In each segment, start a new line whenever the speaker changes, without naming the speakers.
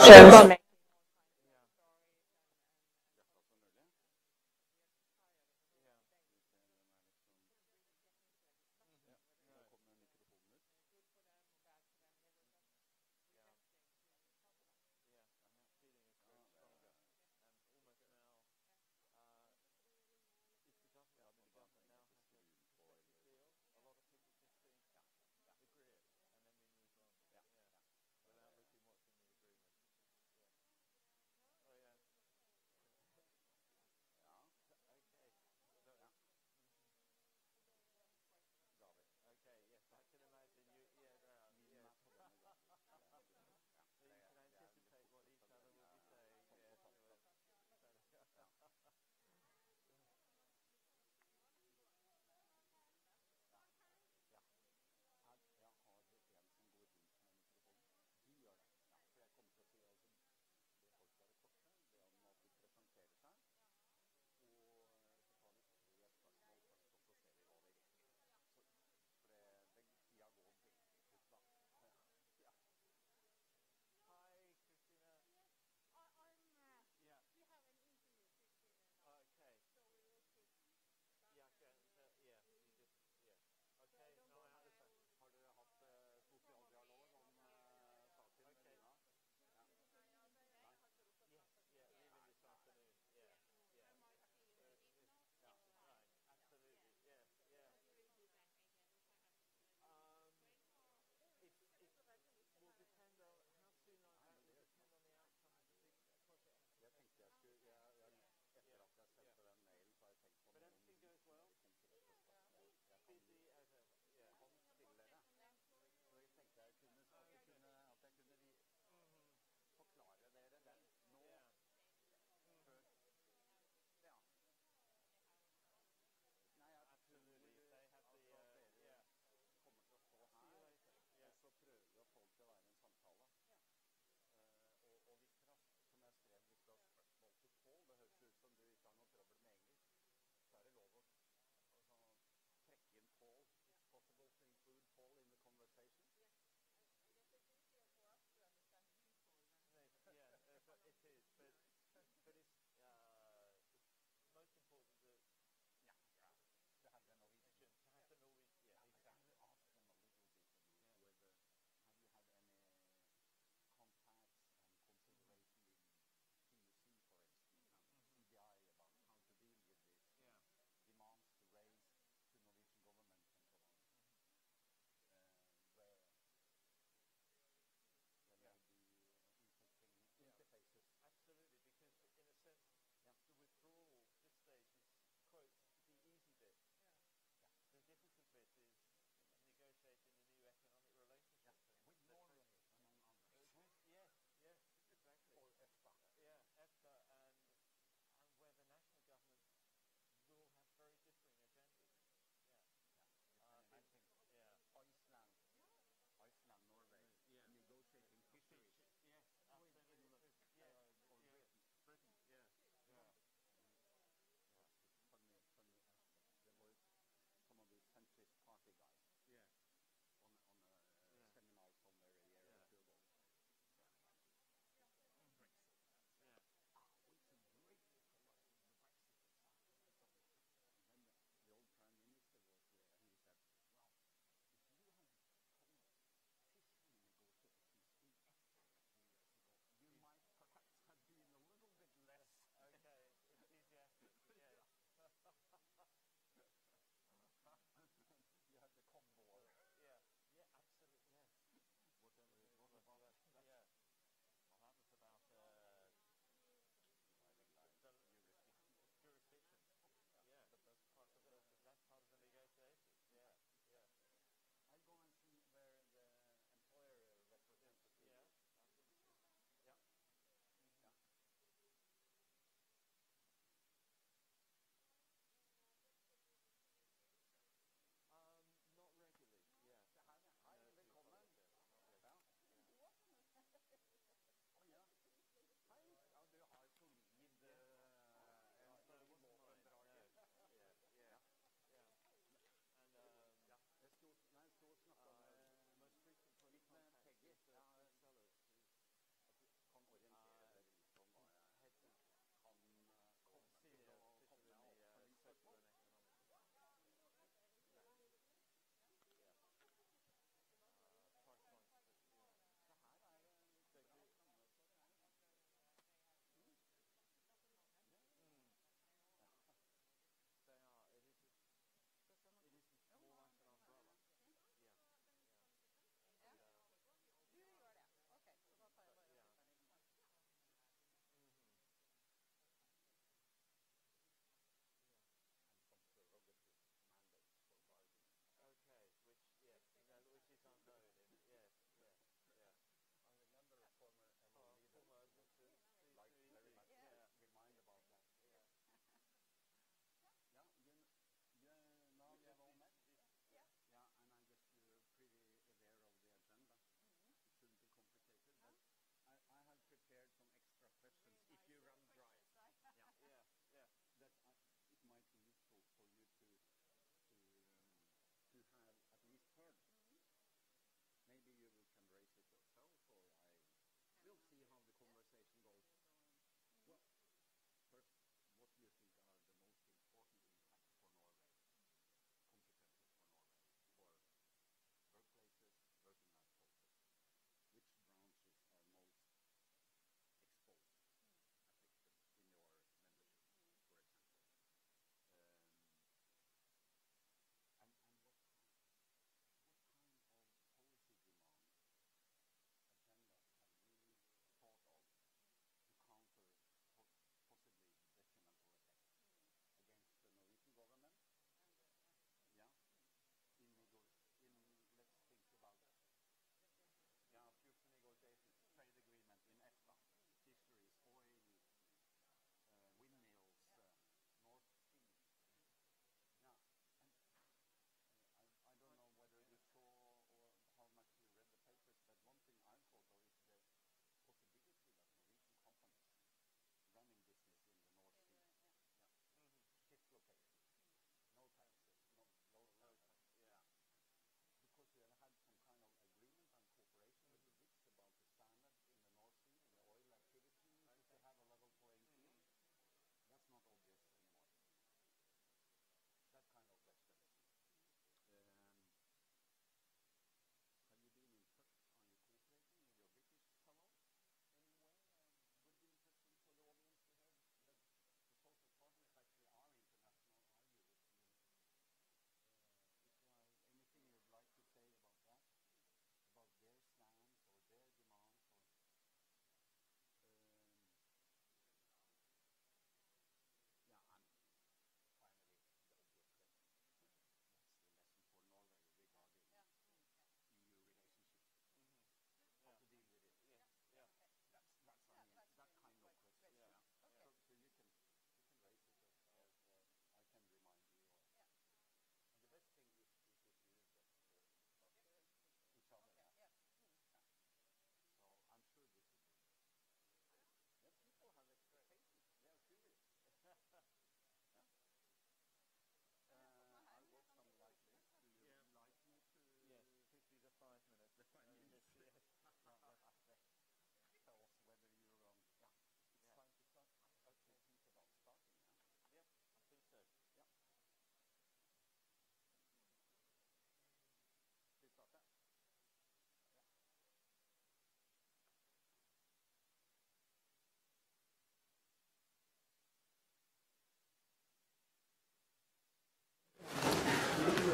questions.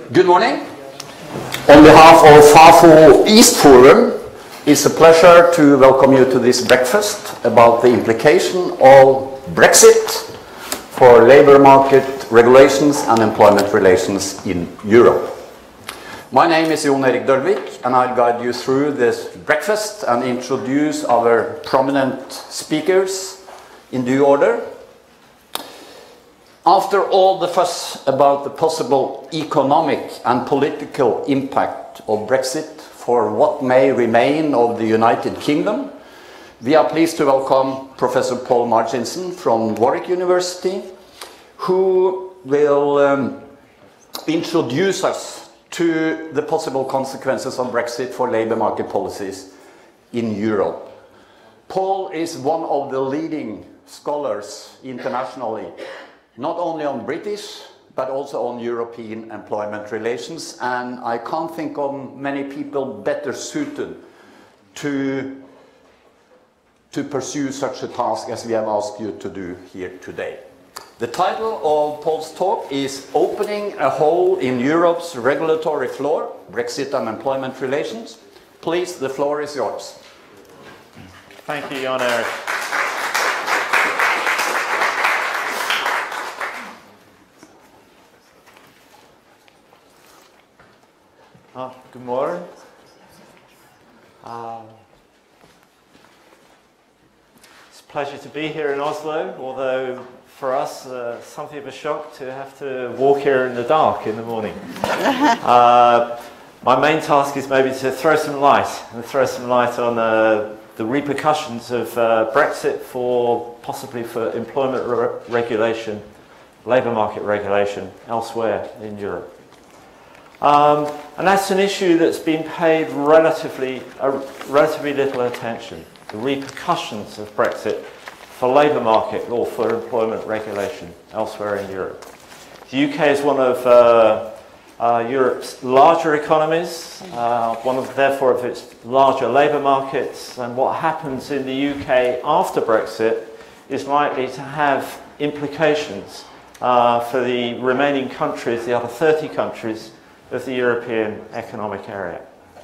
Good morning. On behalf of FAFO East Forum, it's a pleasure to welcome you to this breakfast about the implication of Brexit for labour market regulations and employment relations in Europe. My name is Jon Erik Dølvik, and I'll guide you through this breakfast and introduce our prominent speakers in due order. After all the fuss about the possible economic and political impact of Brexit for what may remain of the United Kingdom, we are pleased to welcome Professor Paul Marginson from Warwick University, who will introduce us to the possible consequences of Brexit for labour market policies in Europe. Paul is one of the leading scholars internationally, not only on British, but also on European employment relations, and I can't think of many people better suited to pursue such a task as we have asked you to do here today. The title of Paul's talk is Opening a Hole in Europe's Regulatory Floor, Brexit and Employment Relations. Please, the floor is yours.
Thank you, Jon Erik. Good morning. It's a pleasure to be here in Oslo, although for us something of a shock to have to walk here in the dark in the morning. My main task is maybe to throw some light on the repercussions of Brexit possibly for employment regulation, labour market regulation elsewhere in Europe. And that's an issue that's been paid relatively little attention, the repercussions of Brexit for labour market or for employment regulation elsewhere in Europe. The UK is one of Europe's larger economies, therefore of its larger labour markets, and what happens in the UK after Brexit is likely to have implications for the remaining countries, the other 30 countries, of the European Economic Area.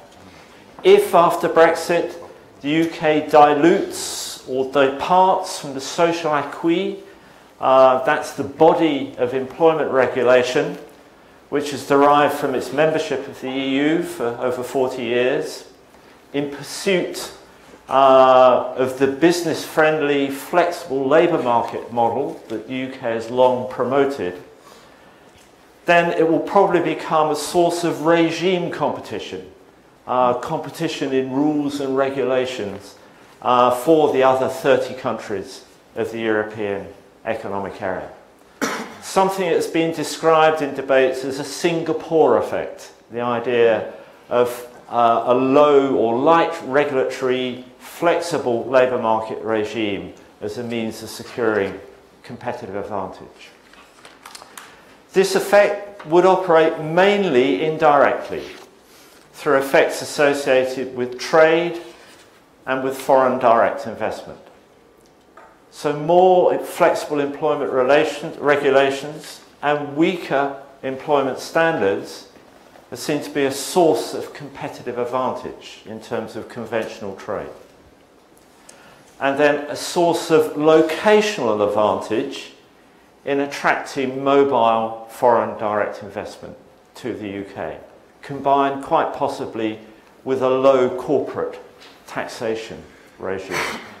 If after Brexit the UK dilutes or departs from the social acquis, that's the body of employment regulation which is derived from its membership of the EU for over 40 years, in pursuit of the business-friendly, flexible labour market model that the UK has long promoted, then it will probably become a source of regime competition, competition in rules and regulations for the other 30 countries of the European Economic Area. Something that's been described in debates as a Singapore effect, the idea of a low or light regulatory, flexible labour market regime as a means of securing competitive advantage. This effect would operate mainly indirectly through effects associated with trade and with foreign direct investment. So more flexible employment regulations and weaker employment standards are seen to be a source of competitive advantage in terms of conventional trade. And then a source of locational advantage in attracting mobile foreign direct investment to the UK, combined quite possibly with a low corporate taxation regime.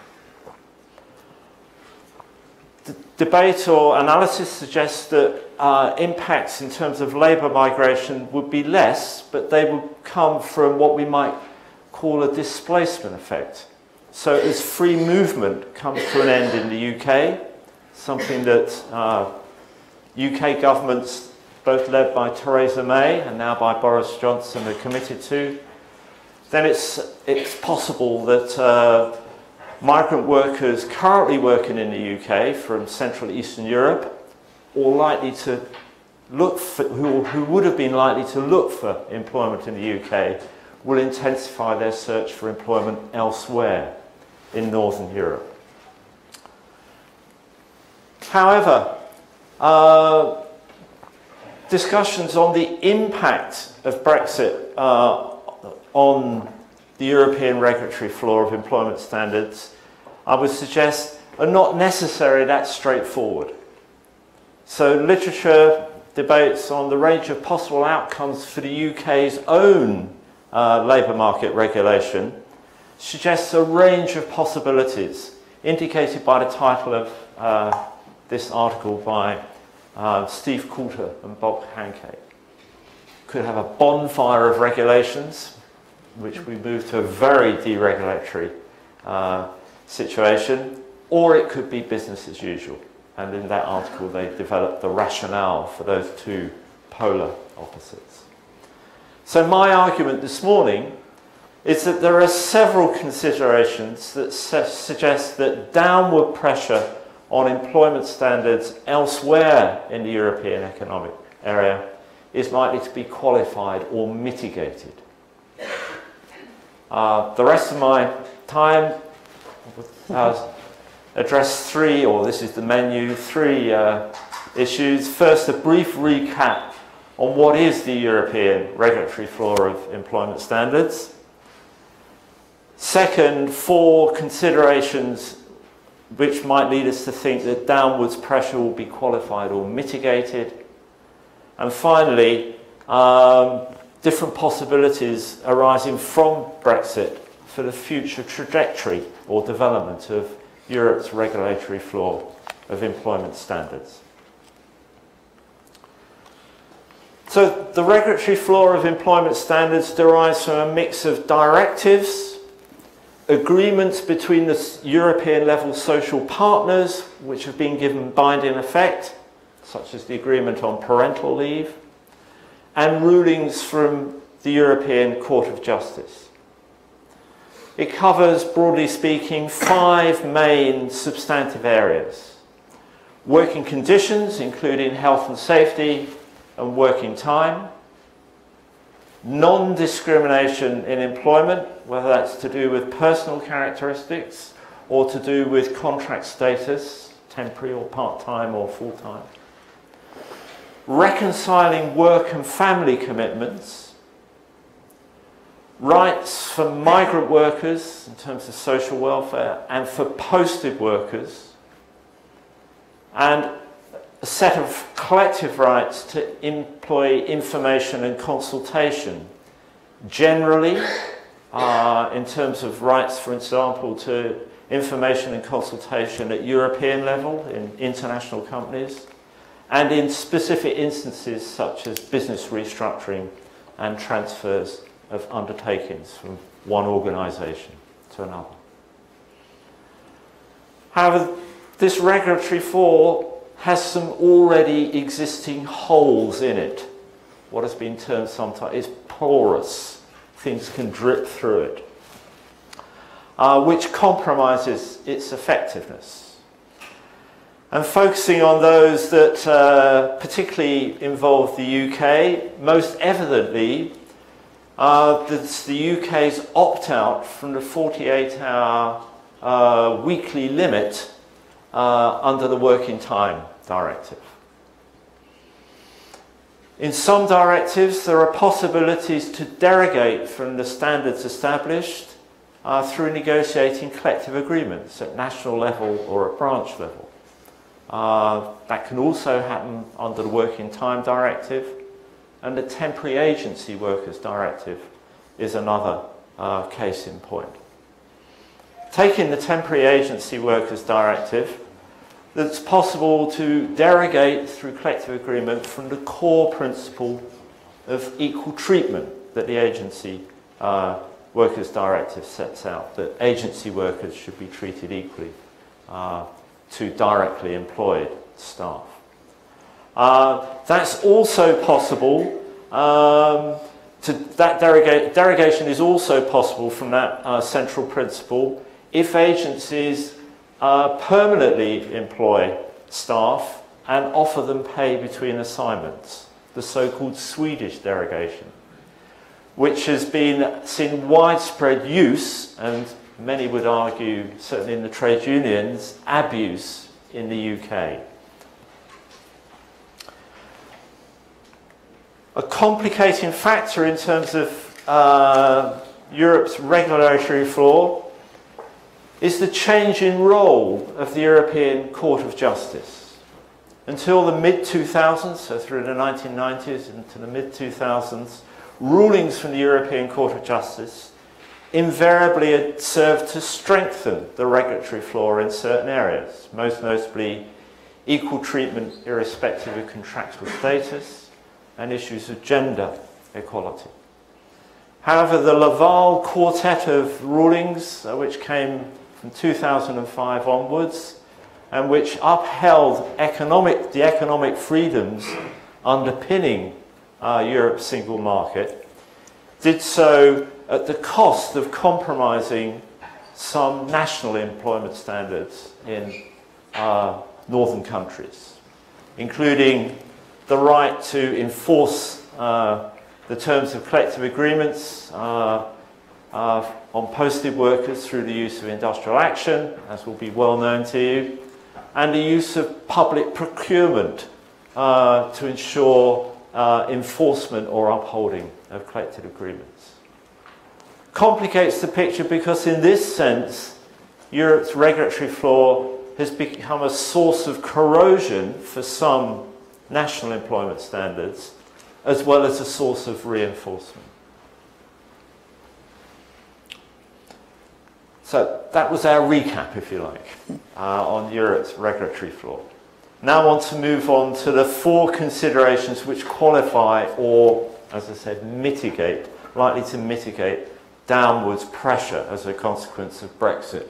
The debate or analysis suggests that impacts in terms of labour migration would be less, but they would come from what we might call a displacement effect. So as free movement comes to an end in the UK, something that UK governments, both led by Theresa May and now by Boris Johnson, are committed to, then it's possible that migrant workers currently working in the UK from Central Eastern Europe, or likely to look for, who would have been likely to look for employment in the UK, will intensify their search for employment elsewhere in Northern Europe. However, discussions on the impact of Brexit on the European regulatory floor of employment standards, I would suggest, are not necessarily that straightforward. So literature debates on the range of possible outcomes for the UK's own labour market regulation suggests a range of possibilities, indicated by the title of this article by Steve Coulter and Bob Hancake. Could have a bonfire of regulations, which we move to a very deregulatory situation, or it could be business as usual. And in that article, they developed the rationale for those two polar opposites. So my argument this morning is that there are several considerations that suggest that downward pressure on employment standards elsewhere in the European economic area is likely to be qualified or mitigated. The rest of my time address three, or this is the menu, three issues. First, a brief recap on what is the European regulatory floor of employment standards. Second, four considerations which might lead us to think that downwards pressure will be qualified or mitigated. And finally, different possibilities arising from Brexit for the future trajectory or development of Europe's regulatory floor of employment standards. So the regulatory floor of employment standards derives from a mix of directives, agreements between the European level social partners, which have been given binding effect, such as the agreement on parental leave, and rulings from the European Court of Justice. It covers, broadly speaking, 5 main substantive areas: working conditions, including health and safety and working time; non-discrimination in employment, whether that's to do with personal characteristics or to do with contract status, temporary or part-time or full-time; reconciling work and family commitments; rights for migrant workers in terms of social welfare and for posted workers; and a set of collective rights to employee information and consultation, generally in terms of rights, for example, to information and consultation at European level in international companies, and in specific instances such as business restructuring and transfers of undertakings from one organisation to another. However, this regulatory floor has some already existing holes in it. What has been termed sometimes is porous. Things can drip through it, which compromises its effectiveness. And focusing on those that particularly involve the UK, most evidently, that's the UK's opt-out from the 48-hour weekly limit under the Working Time Directive. In some directives, there are possibilities to derogate from the standards established through negotiating collective agreements at national level or at branch level. That can also happen under the Working Time Directive, and the Temporary Agency Workers Directive is another case in point. Taking the Temporary Agency Workers Directive, it's possible to derogate through collective agreement from the core principle of equal treatment that the Agency Workers Directive sets out, that agency workers should be treated equally to directly employed staff. That's also possible, derogation is also possible from that central principle if agencies permanently employ staff and offer them pay between assignments, the so-called Swedish derogation, which has been seen widespread use, and many would argue, certainly in the trade unions, abuse in the UK. A complicating factor in terms of Europe's regulatory floor is the change in role of the European Court of Justice. Until the mid-2000s, so through the 1990s into the mid-2000s, rulings from the European Court of Justice invariably had served to strengthen the regulatory floor in certain areas, most notably equal treatment irrespective of contractual status and issues of gender equality. However, the Laval quartet of rulings, which came from 2005 onwards, and which upheld the economic freedoms underpinning Europe's single market, did so at the cost of compromising some national employment standards in northern countries, including the right to enforce the terms of collective agreements on posted workers through the use of industrial action, as will be well known to you, and the use of public procurement to ensure enforcement or upholding of collective agreements. Complicates the picture because in this sense, Europe's regulatory floor has become a source of corrosion for some national employment standards, as well as a source of reinforcement. So that was our recap, if you like, on Europe's regulatory floor. Now I want to move on to the four considerations which qualify or, as I said, mitigate, likely to mitigate downwards pressure as a consequence of Brexit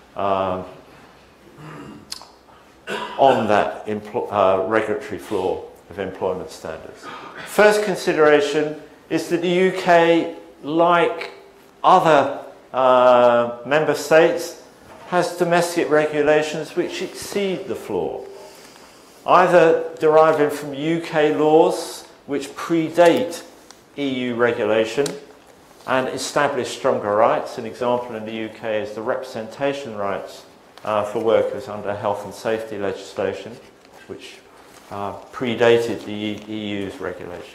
on that regulatory floor of employment standards. First consideration is that the UK, like other member states, has domestic regulations which exceed the floor, either deriving from UK laws which predate EU regulation and establish stronger rights. An example in the UK is the representation rights for workers under health and safety legislation, which predated the EU's regulation.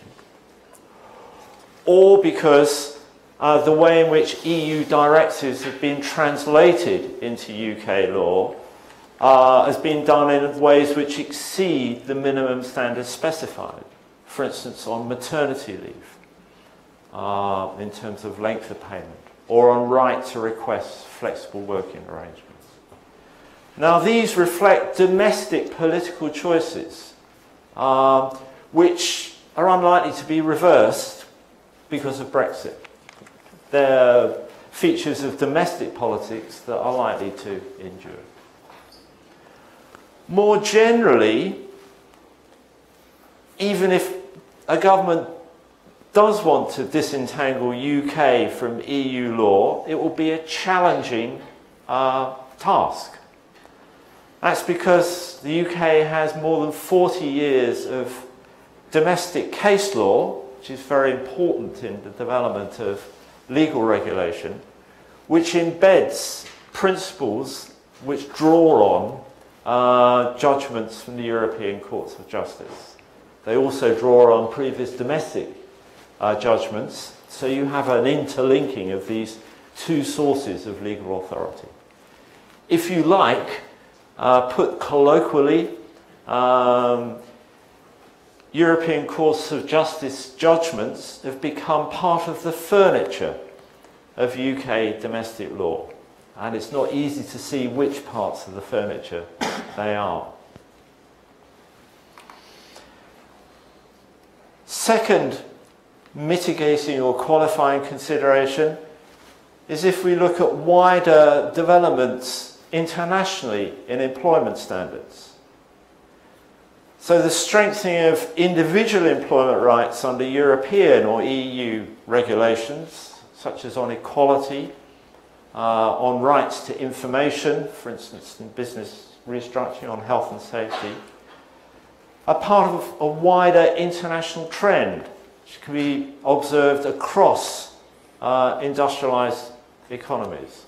Or because the way in which EU directives have been translated into UK law has been done in ways which exceed the minimum standards specified. For instance, on maternity leave, in terms of length of payment, or on right to request flexible working arrangements. Now, these reflect domestic political choices, which are unlikely to be reversed because of Brexit. They're features of domestic politics that are likely to endure. More generally, even if a government does want to disentangle UK from EU law, it will be a challenging task. That's because the UK has more than 40 years of domestic case law, which is very important in the development of legal regulation, which embeds principles which draw on judgments from the European Courts of Justice. They also draw on previous domestic judgments, so you have an interlinking of these two sources of legal authority. If you like, put colloquially, European Courts of Justice judgments have become part of the furniture of UK domestic law, and it's not easy to see which parts of the furniture they are. Second mitigating or qualifying consideration is if we look at wider developments internationally in employment standards. So the strengthening of individual employment rights under European or EU regulations, such as on equality, on rights to information, for instance in business restructuring, on health and safety, are part of a wider international trend which can be observed across industrialized economies,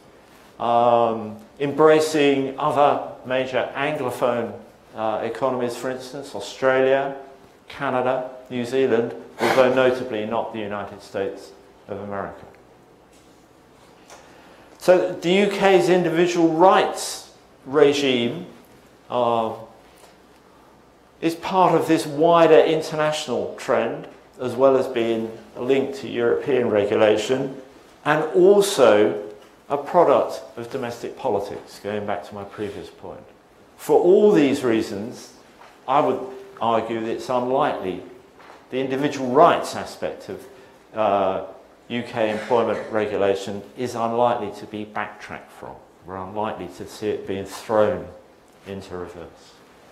embracing other major Anglophone economies, for instance, Australia, Canada, New Zealand, although notably not the United States of America. So the UK's individual rights regime is part of this wider international trend, as well as being linked to European regulation, and also a product of domestic politics, going back to my previous point. For all these reasons, I would argue that it's unlikely, the individual rights aspect of UK employment regulation is unlikely to be backtracked from. We're unlikely to see it being thrown into reverse.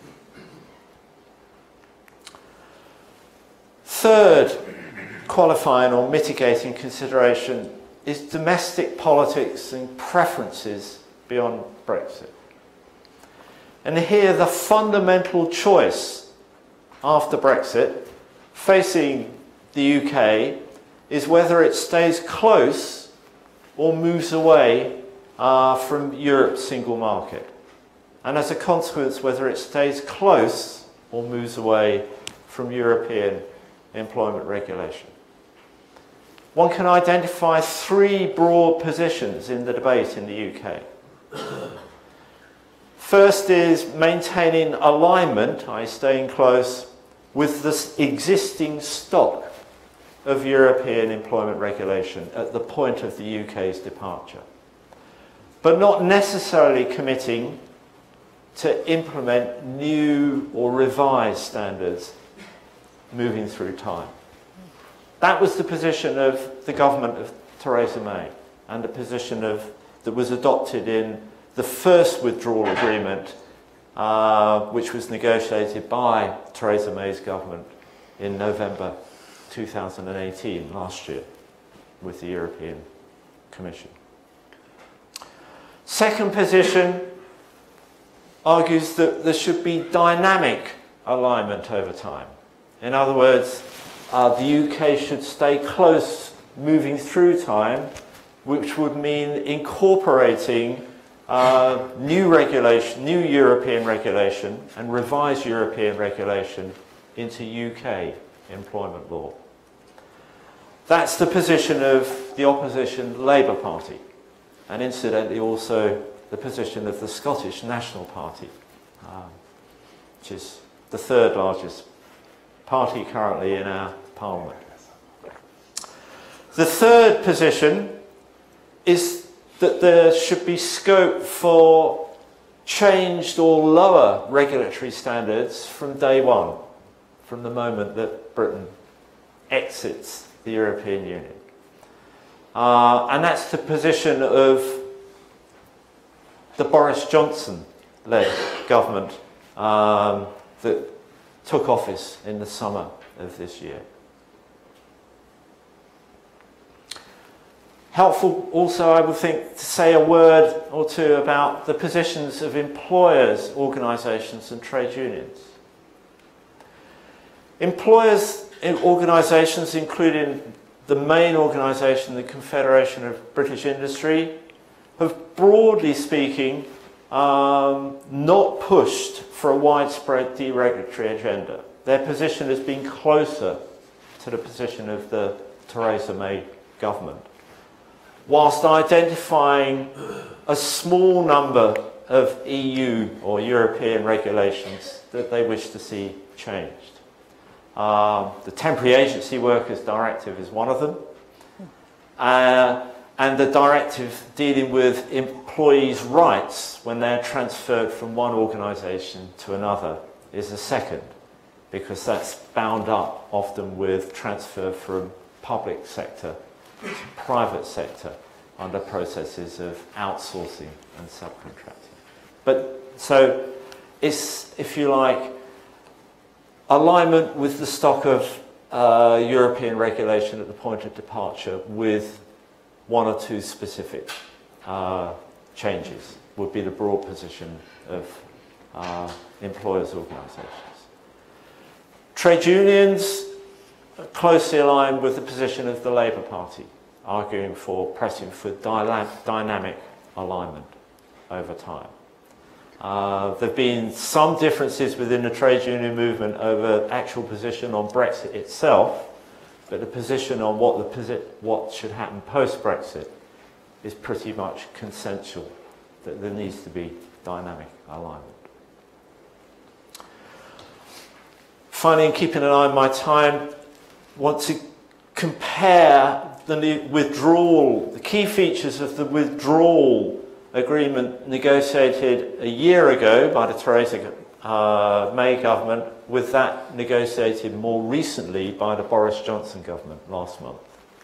Third qualifying or mitigating consideration is domestic politics and preferences beyond Brexit. And here the fundamental choice after Brexit facing the UK is whether it stays close or moves away from Europe's single market. And as a consequence, whether it stays close or moves away from European employment regulation. One can identify three broad positions in the debate in the UK. First is maintaining alignment, i.e. staying close, with the existing stock of European employment regulation at the point of the UK's departure, but not necessarily committing to implement new or revised standards moving through time. That was the position of the government of Theresa May, and the position that was adopted in the first withdrawal agreement, which was negotiated by Theresa May's government in November 2018, last year, with the European Commission. Second position argues that there should be dynamic alignment over time. In other words, the UK should stay close moving through time, which would mean incorporating new regulation, new European regulation and revised European regulation into UK employment law. That's the position of the opposition Labour Party, and incidentally also the position of the Scottish National Party, which is the third largest party currently in our Parliament. The third position is that there should be scope for changed or lower regulatory standards from day one, from the moment that Britain exits the European Union. And that's the position of the Boris Johnson-led government that took office in the summer of this year. Helpful also, I would think, to say a word or two about the positions of employers' organisations and trade unions. Employers' organisations, including the main organisation, the Confederation of British Industry, have, broadly speaking, not pushed for a widespread deregulatory agenda. Their position has been closer to the position of the Theresa May government, whilst identifying a small number of EU or European regulations that they wish to see changed. The Temporary Agency Workers Directive is one of them, and the directive dealing with employees' rights when they're transferred from one organisation to another is a second, because that's bound up often with transfer from public sector to private sector under processes of outsourcing and subcontracting. But so it's, if you like, alignment with the stock of European regulation at the point of departure with one or two specific changes would be the broad position of employers' organisations. Trade unions are closely aligned with the position of the Labour Party, arguing for, pressing for dynamic alignment over time. There have been some differences within the trade union movement over actual position on Brexit itself, but the position on what should happen post-Brexit is pretty much consensual, that there needs to be dynamic alignment. Finally, in keeping an eye on my time, I want to compare the key features of the withdrawal agreement negotiated a year ago by the Theresa May government with that negotiated more recently by the Boris Johnson government last month,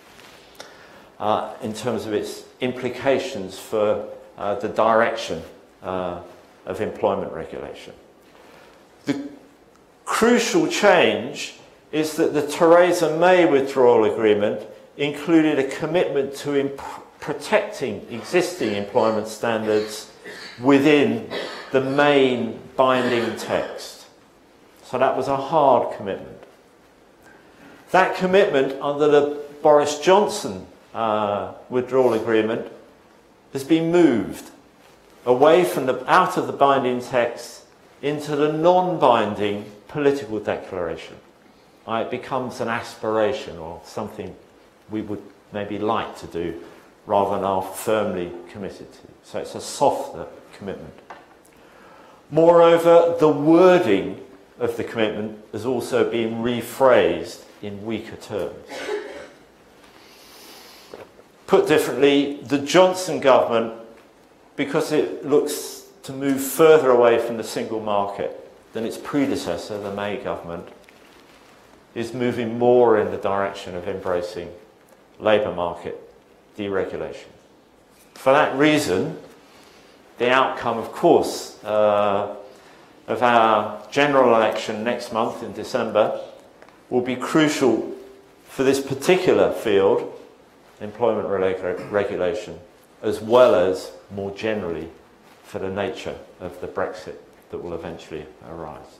in terms of its implications for the direction of employment regulation. The crucial change is that the Theresa May withdrawal agreement included a commitment to protecting existing employment standards within the main binding text. So that was a hard commitment. That commitment under the Boris Johnson withdrawal agreement has been moved away from out of the binding text into the non-binding political declaration. It becomes an aspiration or something we would maybe like to do rather than are firmly committed to. So it's a softer commitment. Moreover, the wording of the commitment has also been rephrased in weaker terms. Put differently, the Johnson government, because it looks to move further away from the single market than its predecessor, the May government, is moving more in the direction of embracing labour market deregulation. For that reason, the outcome, of course, of our general election next month in December will be crucial for this particular field, employment regulation, as well as more generally for the nature of the Brexit that will eventually arise.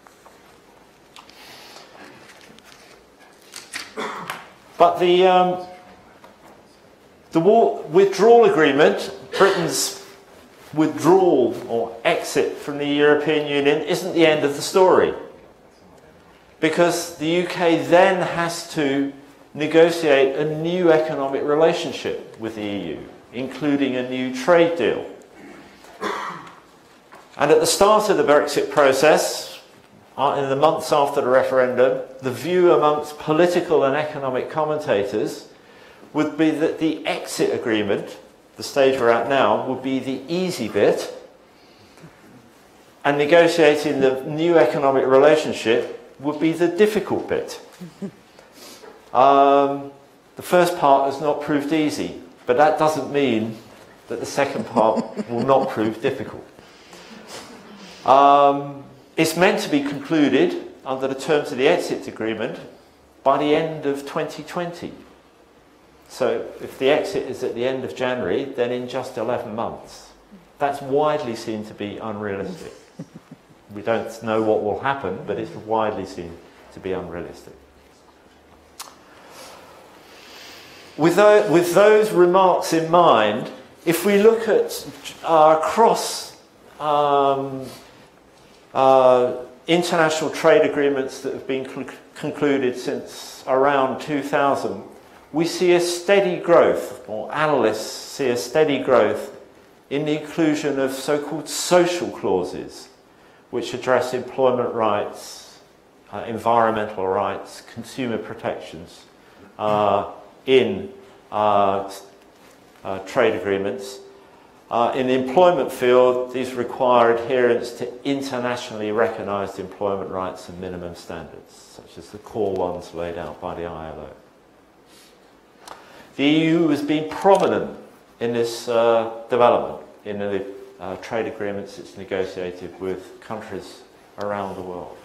But the withdrawal agreement, Britain's withdrawal or exit from the European Union, isn't the end of the story. Because the UK then has to negotiate a new economic relationship with the EU, including a new trade deal. And at the start of the Brexit process, in the months after the referendum, the view amongst political and economic commentators would be that the exit agreement, the stage we're at now, would be the easy bit, and negotiating the new economic relationship would be the difficult bit. The first part has not proved easy, but that doesn't mean that the second part will not prove difficult. It's meant to be concluded under the terms of the exit agreement by the end of 2020. So if the exit is at the end of January, then in just 11 months. That's widely seen to be unrealistic. We don't know what will happen, but it's widely seen to be unrealistic. With those remarks in mind, if we look at across international trade agreements that have been concluded since around 2000, we see a steady growth, or analysts see a steady growth in the inclusion of so-called social clauses, which address employment rights, environmental rights, consumer protections in trade agreements. In the employment field, these require adherence to internationally recognised employment rights and minimum standards, such as the core ones laid out by the ILO. The EU has been prominent in this development, in the trade agreements it's negotiated with countries around the world.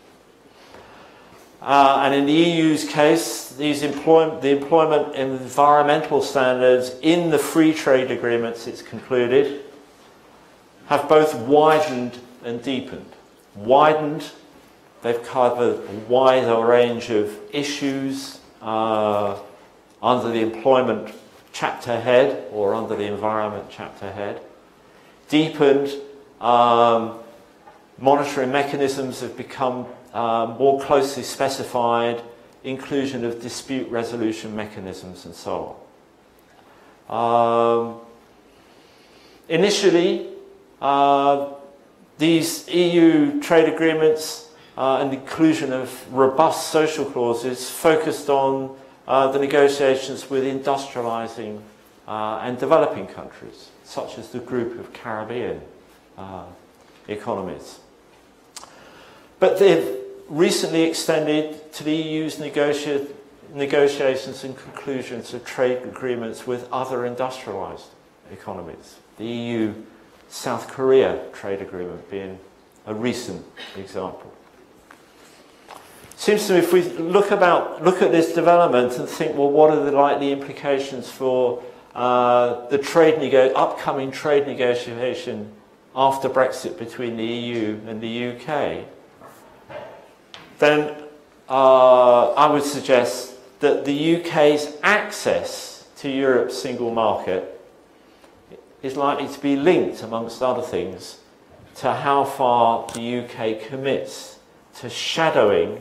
And in the EU's case, the employment and environmental standards in the free trade agreements it's concluded have both widened and deepened. Widened, they've covered a wider range of issues under the employment chapter head or under the environment chapter head. Deepened, monitoring mechanisms have become more closely specified inclusion of dispute resolution mechanisms and so on. Initially, these EU trade agreements and the inclusion of robust social clauses focused on the negotiations with industrializing and developing countries, such as the group of Caribbean economies. But they've recently extended to the EU's negotiations and conclusions of trade agreements with other industrialized economies. The EU-South Korea trade agreement being a recent example. Seems to me if we look at this development and think, well, what are the likely implications for the upcoming trade negotiation after Brexit between the EU and the UK, then I would suggest that the UK's access to Europe's single market is likely to be linked, amongst other things, to how far the UK commits to shadowing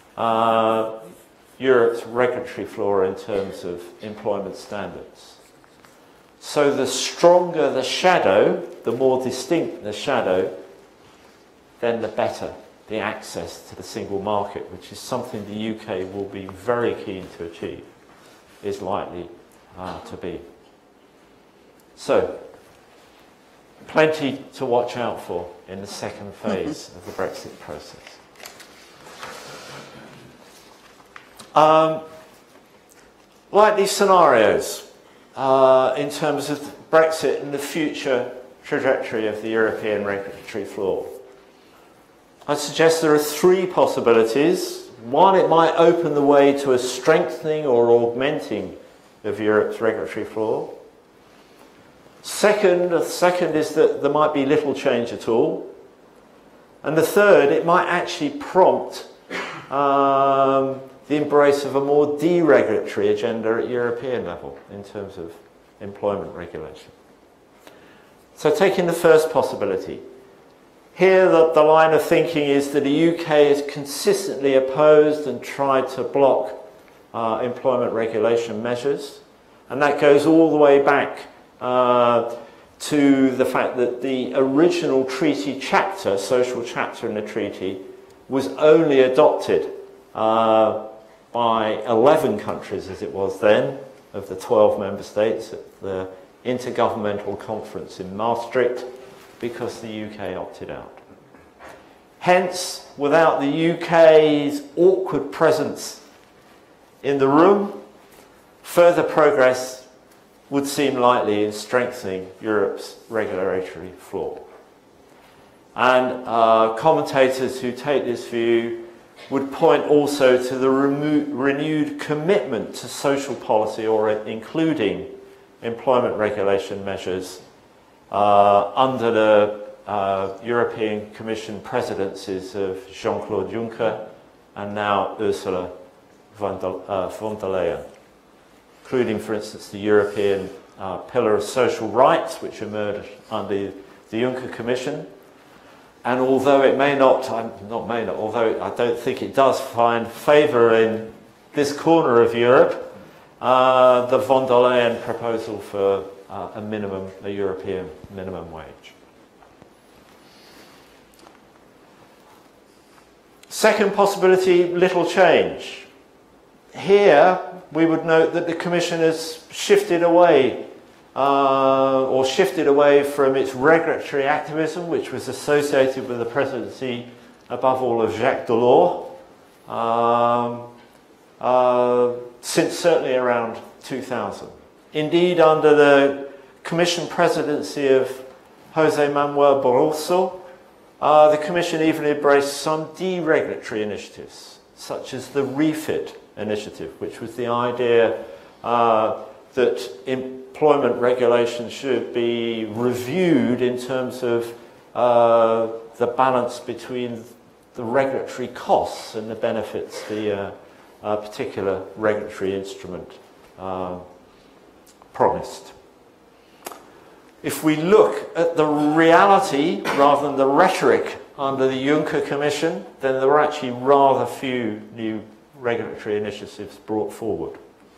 Europe's regulatory floor in terms of employment standards. So the stronger the shadow, the more distinct the shadow, then the better the access to the single market, which is something the UK will be very keen to achieve, is likely to be. So, plenty to watch out for in the second phase of the Brexit process. Likely scenarios in terms of Brexit and the future trajectory of the European regulatory floor. I suggest there are three possibilities. One, it might open the way to a strengthening or augmenting of Europe's regulatory floor. The second is that there might be little change at all. And the third, it might actually prompt the embrace of a more deregulatory agenda at European level in terms of employment regulation. So taking the first possibility, here the line of thinking is that the UK has consistently opposed and tried to block employment regulation measures, and that goes all the way back to the fact that the original treaty chapter, social chapter in the treaty, was only adopted by 11 countries, as it was then, of the 12 member states at the Intergovernmental Conference in Maastricht, because the UK opted out. Hence, without the UK's awkward presence in the room, further progress would seem likely in strengthening Europe's regulatory floor. And commentators who take this view would point also to the renewed commitment to social policy, or including employment regulation measures under the European Commission presidencies of Jean-Claude Juncker and now Ursula von der Leyen, including, for instance, the European Pillar of Social Rights, which emerged under the Juncker Commission. And although it may not, although I don't think it does find favour in this corner of Europe, the von der Leyen proposal for a European minimum wage. Second possibility, little change. Here, we would note that the Commission has shifted away from its regulatory activism, which was associated with the presidency, above all, of Jacques Delors, since certainly around 2000. Indeed, under the Commission presidency of José Manuel Barroso, the Commission even embraced some deregulatory initiatives, such as the REFIT initiative, which was the idea that employment regulation should be reviewed in terms of the balance between the regulatory costs and the benefits the particular regulatory instrument promised. If we look at the reality rather than the rhetoric under the Juncker Commission, then there were actually rather few new regulatory initiatives brought forward.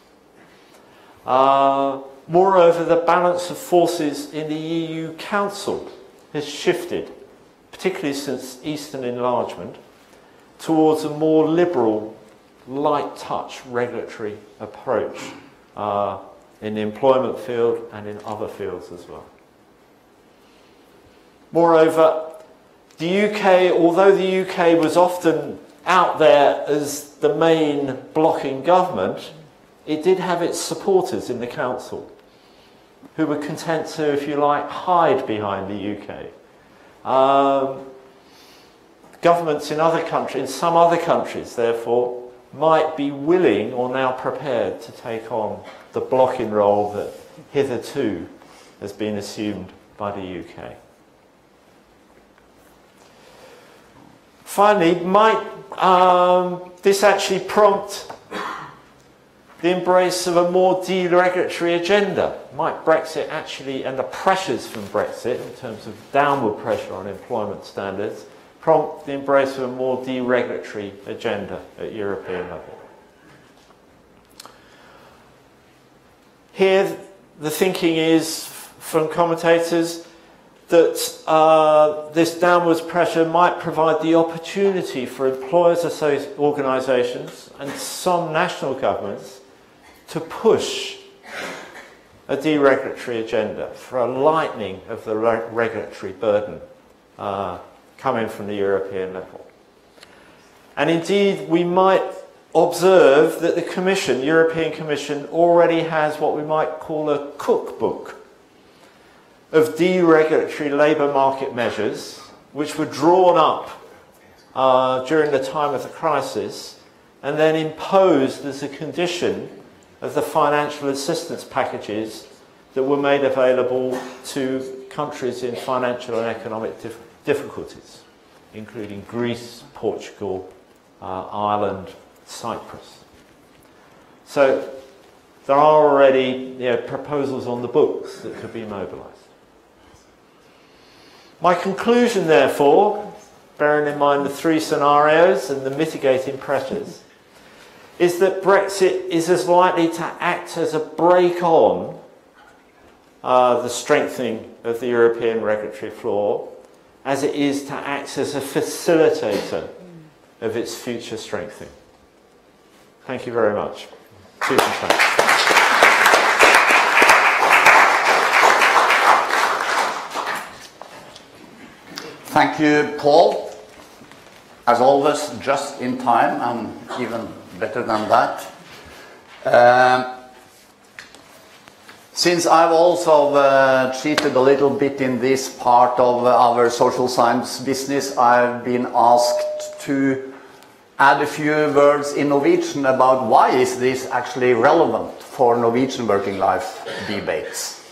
Moreover, the balance of forces in the EU Council has shifted, particularly since Eastern enlargement, towards a more liberal, light-touch regulatory approach in the employment field and in other fields as well. Moreover, the UK, although the UK was often out there as the main blocking government, it did have its supporters in the Council who were content to, if you like, hide behind the UK. Governments in other countries, in some other countries, therefore, might be willing or now prepared to take on the blocking role that hitherto has been assumed by the UK. Finally, might this actually prompt the embrace of a more deregulatory agenda? Might Brexit actually, and the pressures from Brexit in terms of downward pressure on employment standards, prompt the embrace of a more deregulatory agenda at European level? Here, the thinking is, from commentators, that this downwards pressure might provide the opportunity for employers' organisations and some national governments to push a deregulatory agenda for a lightening of the regulatory burden coming from the European level. And indeed, we might observe that the Commission, European Commission, already has what we might call a cookbook of deregulatory labour market measures, which were drawn up during the time of the crisis and then imposed as a condition of the financial assistance packages that were made available to countries in financial and economic difficulties, including Greece, Portugal, Ireland, Cyprus. So there are already proposals on the books that could be mobilised. My conclusion, therefore, bearing in mind the three scenarios and the mitigating pressures, is that Brexit is as likely to act as a brake on the strengthening of the European regulatory floor as it is to act as a facilitator of its future strengthening. Thank you very much.
Thank you, Paul. As always, just in time, and even better than that. Since I've also cheated a little bit in this part of our social science business, I've been asked to add a few words in Norwegian about why is this actually relevant for Norwegian working life debates.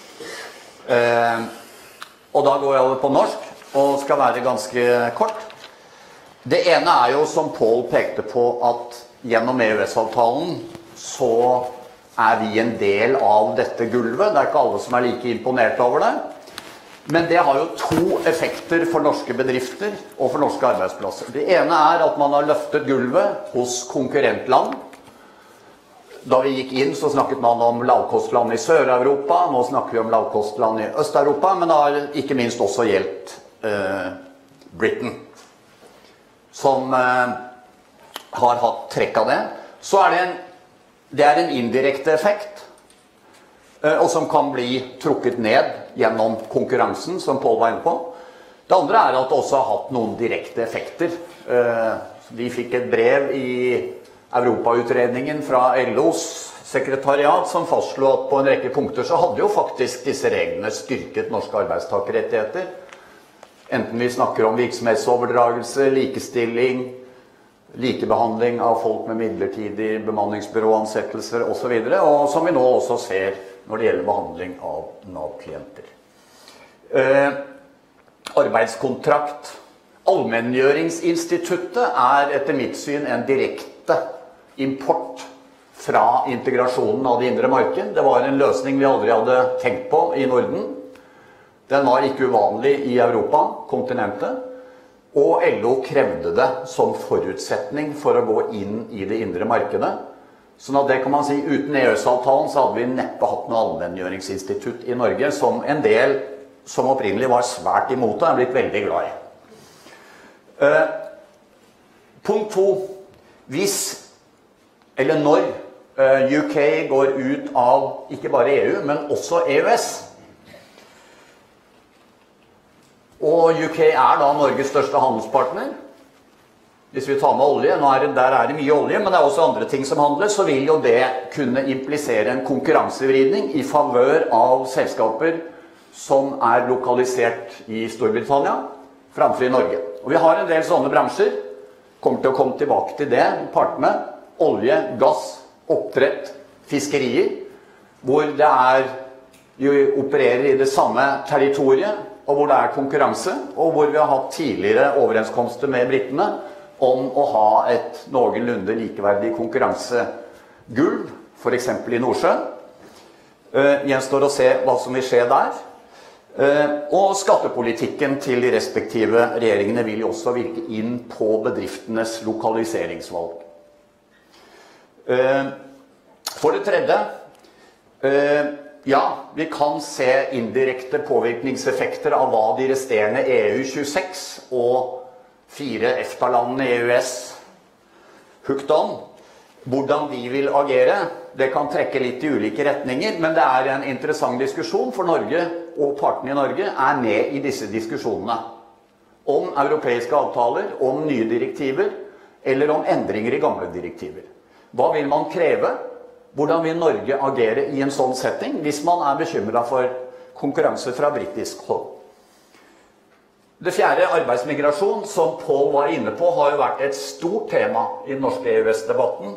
Og da går jeg over på norsk, og skal være ganske kort. Det ene jo, som Paul pekte på, at gjennom EØS-avtalen så vi en del av dette gulvet. Det ikke alle som like imponert over det. Men det har jo to effekter for norske bedrifter og for norske arbeidsplasser. Det ene at man har løftet gulvet hos konkurrentland. Da vi gikk inn så snakket man om lavkostland i Sør-Europa, nå snakker vi om lavkostland i Øst-Europa, men det har ikke minst også gjeldt Britain, som har hatt trekk av det. Så det en indirekte effekt, og som kan bli trukket ned gjennom konkurransen, som Paul var inne på. Det andre at det også har hatt noen direkte effekter. Vi fikk et brev i Europautredningen fra LOs sekretariat som fastslo at på en rekke punkter så hadde jo faktisk disse reglene styrket norske arbeidstakerrettigheter. Enten vi snakker om virksomhetsoverdragelse, likestilling, likebehandling av folk med midlertidig bemanningsbyråansettelser og så videre, og som vi nå også ser når det gjelder behandling av Nav-klienter. Arbeidskontrakt. Allmenngjøringsinstituttet etter mitt syn en direkte import fra integrasjonen av det indre marked. Det var en løsning vi aldri hadde tenkt på i Norden. Den var ikke uvanlig i Europa, kontinentet. og LO krevde det som forutsetning for å gå inn i det indre markedet. Sånn at det kan man si, uten EØS-avtalen så hadde vi neppe hatt noe allmenngjøringsinstitutt i Norge, som en del som opprinnelig var svært imot det, er blitt veldig glad i. Punkt 2. Hvis, eller når, UK går ut av ikke bare EU, men også EØS. Og UK er da Norges største handelspartner. Hvis vi tar med olje, der er det mye olje, men det er også andre ting som handler, så vil jo det kunne implisere en konkurransevridning i favør av selskaper som er lokalisert i Storbritannia, framfor i Norge. Og vi har en del sånne bransjer, kommer til å komme tilbake til det, partene, olje, gass, oppdrett, fiskerier, hvor det jo opererer i det samme territoriet, og hvor det er konkurranse, og hvor vi har hatt tidligere overenskomster med brittene, om å ha et noenlunde likeverdig konkurransegulv, for eksempel i Nordsjøen. Gjenstår å se hva som vil skje der. Og skattepolitikken til de respektive regjeringene vil jo også virke inn på bedriftenes lokaliseringsvalg. For det tredje, ja, vi kan se indirekte påvirkningseffekter av hva de resterende EU26 og 4 EFTA-landene i EØS hooked on. Hvordan de vil agere, det kan trekke litt i ulike retninger, men det er en interessant diskusjon, for Norge og partene i Norge er med i disse diskusjonene. Om europeiske avtaler, om nye direktiver, eller om endringer i gamle direktiver. Hva vil man kreve? Hvordan vil Norge agere i en sånn setting, hvis man er bekymret for konkurranse fra britisk hold? Det fjerde, arbeidsmigrasjon, som Paul var inne på, har jo vært et stort tema i den norske EØS-debatten.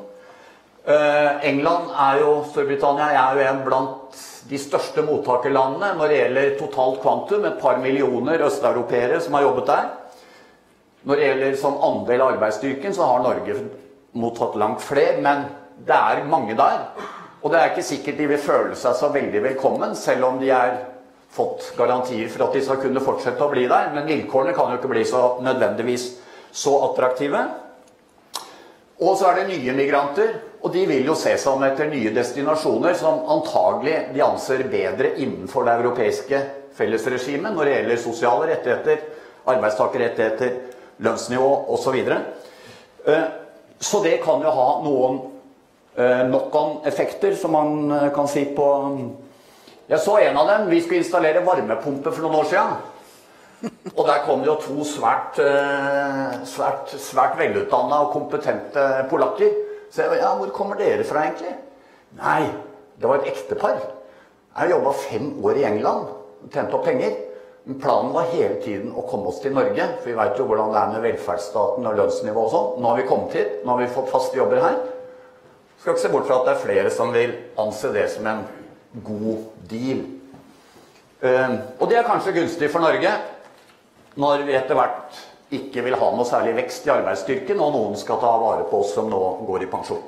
England Storbritannia er jo en blant de største mottakerlandene når det gjelder totalt kvantum, et par millioner østeuropeere som har jobbet der. Når det gjelder som andel av arbeidsstyrken, så har Norge mottatt langt flere, men det er mange der. Og det er ikke sikkert de vil føle seg så veldig velkommen, selv om de fått garantier for at de skal kunne fortsette å bli der, men vilkårene kan jo ikke bli så nødvendigvis så attraktive. Og så er det nye migranter, og de vil jo se seg om etter nye destinasjoner som antagelig de anser bedre innenfor det europeiske fellesregimet når det gjelder sosiale rettigheter, arbeidstakerrettigheter, lønnsnivå og så videre. Så det kan jo ha noen knock-on-effekter, som man kan si på. Jeg så en av dem, vi skulle installere varmepumpe for noen år siden. Og der kom det jo to svært velutdannede og kompetente polakker. Så jeg, ja, hvor kommer dere fra egentlig? Nei, det var et ektepar. Jeg jobbet 5 år i England, tjente opp penger. Men planen var hele tiden å komme oss til Norge, for vi vet jo hvordan det er med velferdsstaten og lønnsnivå og sånn. Nå har vi kommet hit, nå har vi fått faste jobber her. Skal ikke se bort fra at det er flere som vil anse det som en god deal. Og det er kanskje gunstig for Norge, når vi etter hvert ikke vil ha noe særlig vekst i arbeidsstyrken, og noen skal ta vare på oss som nå går i pensjon.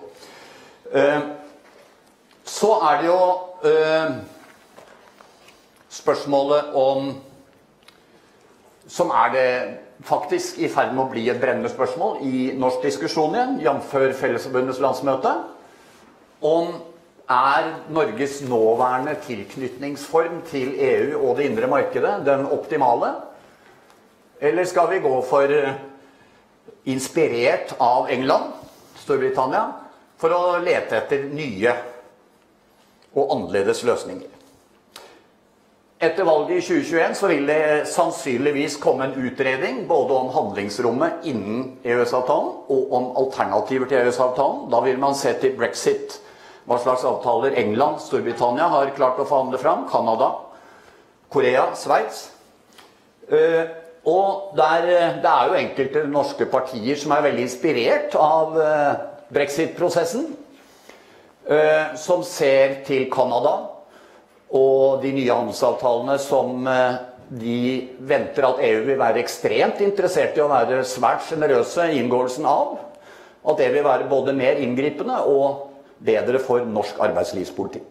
Så er det jo spørsmålet om, som er det faktisk i ferd med å bli et brennende spørsmål i norsk diskusjon igjen, jf. Fellesforbundets landsmøte, om Norges nåværende tilknytningsform til EU og det indre markedet den optimale? Eller skal vi gå for, inspirert av England, Storbritannia, for å lete etter nye og annerledes løsninger? Etter valget i 2021 så vil det sannsynligvis komme en utredning både om handlingsrommet innen EØS-avtalen og om alternativer til EØS-avtalen. Da vil man se til Brexit, hva slags avtaler England, Storbritannia har klart å forhandle fram, Kanada, Korea, Sveits. Og det er jo enkelte norske partier som er veldig inspirert av Brexit-prosessen, som ser til Kanada og de nye handelsavtalene som de venter at EU vil være ekstremt interessert i å være svært generøse i inngåelsen av, at det vil være både mer inngripende og bedre for norsk arbeidslivspolitikk.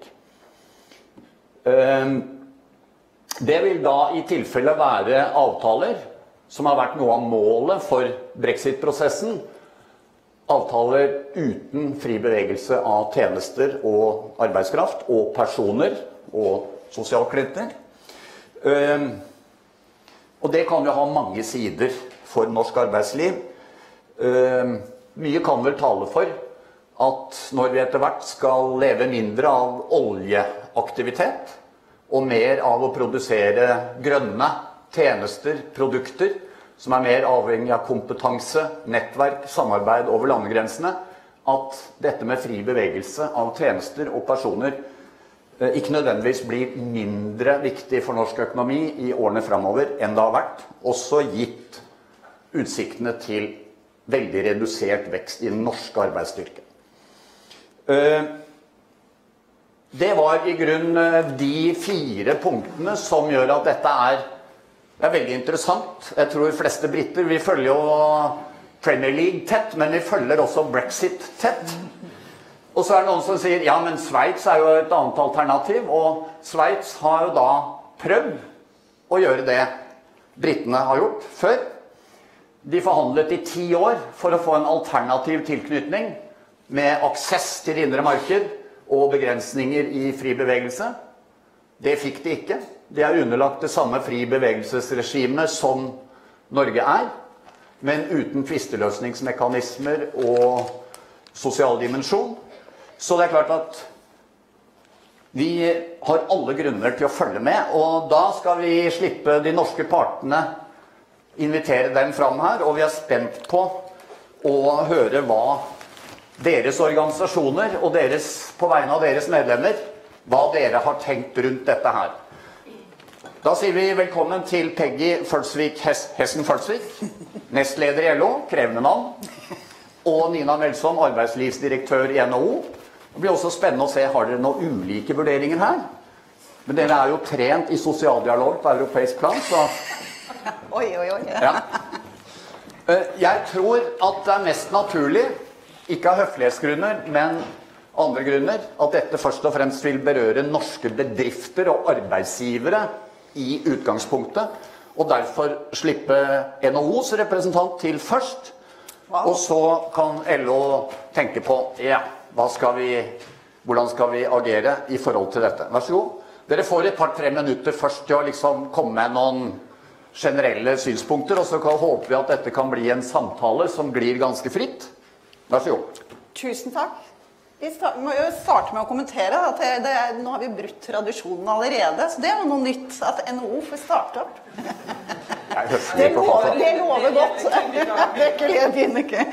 Det vil da i tilfelle være avtaler som har vært noe av målet for Brexit-prosessen, avtaler uten fri bevegelse av tjenester og arbeidskraft, og personer og sosialklienter. Og det kan jo ha mange sider for norsk arbeidsliv. Mye kan vel tale for at når vi etter hvert skal leve mindre av oljeaktivitet, og mer av å produsere grønne tjenester, produkter, som er mer avhengig av kompetanse, nettverk, samarbeid over landegrensene, at dette med fri bevegelse av tjenester og personer ikke nødvendigvis blir mindre viktig for norsk økonomi i årene fremover enn det har vært, også gitt utsiktene til veldig redusert vekst i den norske arbeidsstyrken. Det var i grunn de 4 punktene som gjør at dette er veldig interessant. Jeg tror de fleste briter, vi følger jo Premier League tett, men vi følger også Brexit tett. Og så er det noen som sier, ja, men Sveits er jo et annet alternativ, og Sveits har jo da prøvd å gjøre det britene har gjort før. De forhandlet i 10 år for å få en alternativ tilknytning med aksess til det indre marked og begrensninger i fri bevegelse. Det fikk de ikke. De er underlagt det samme fri bevegelsesregimet som Norge er, men uten tvisteløsningsmekanismer og sosial dimensjon. Så det er klart at vi har alle grunner til å følge med, og da skal vi slippe de norske partene, invitere dem fram her, og vi er spent på å høre hva deres organisasjoner og på vegne av deres medlemmer, hva dere har tenkt rundt dette her. Da sier vi velkommen til Peggy Hessen-Følsvik, nestleder i LO, krevende navn, og Nina Melsom, arbeidslivsdirektør i NHO. Det blir også spennende å se, har dere noen ulike vurderinger her? Men dere er jo trent i sosialdialog på europeisk plan, så...
Oi.
Ja. Jeg tror at det er mest naturlig, ikke av høflighetsgrunner, men andre grunner, at dette først og fremst vil berøre norske bedrifter og arbeidsgivere i utgangspunktet, og derfor slippe NHOs representant til først, og så kan LO tenke på, ja, hvordan skal vi agere i forhold til dette. Vær så god. Dere får et par-tre minutter først til å liksom komme med noen generelle synspunkter, og så håper vi at dette kan bli en samtale som blir ganske fritt. Vær så god.
Tusen takk. Vi må jo starte med å kommentere at nå har vi brutt tradisjonen allerede, så det er jo noe nytt at NHO får starte opp. Det lover godt. Det begynner ikke.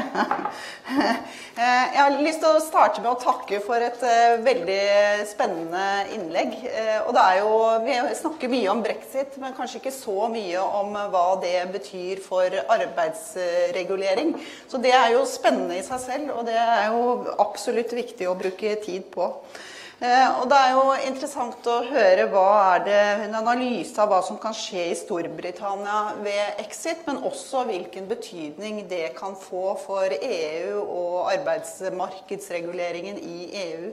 Jeg har lyst til å starte med å takke for et veldig spennende innlegg. Og det er jo, vi snakker mye om Brexit, men kanskje ikke så mye om hva det betyr for arbeidsregulering. Så det er jo spennende i seg selv, og det er jo absolutt viktig å bruke tid på. Og det er jo interessant å høre en analyse av hva som kan skje i Storbritannia ved exit, men også hvilken betydning det kan få for EU og arbeidsmarkedsreguleringen i EU.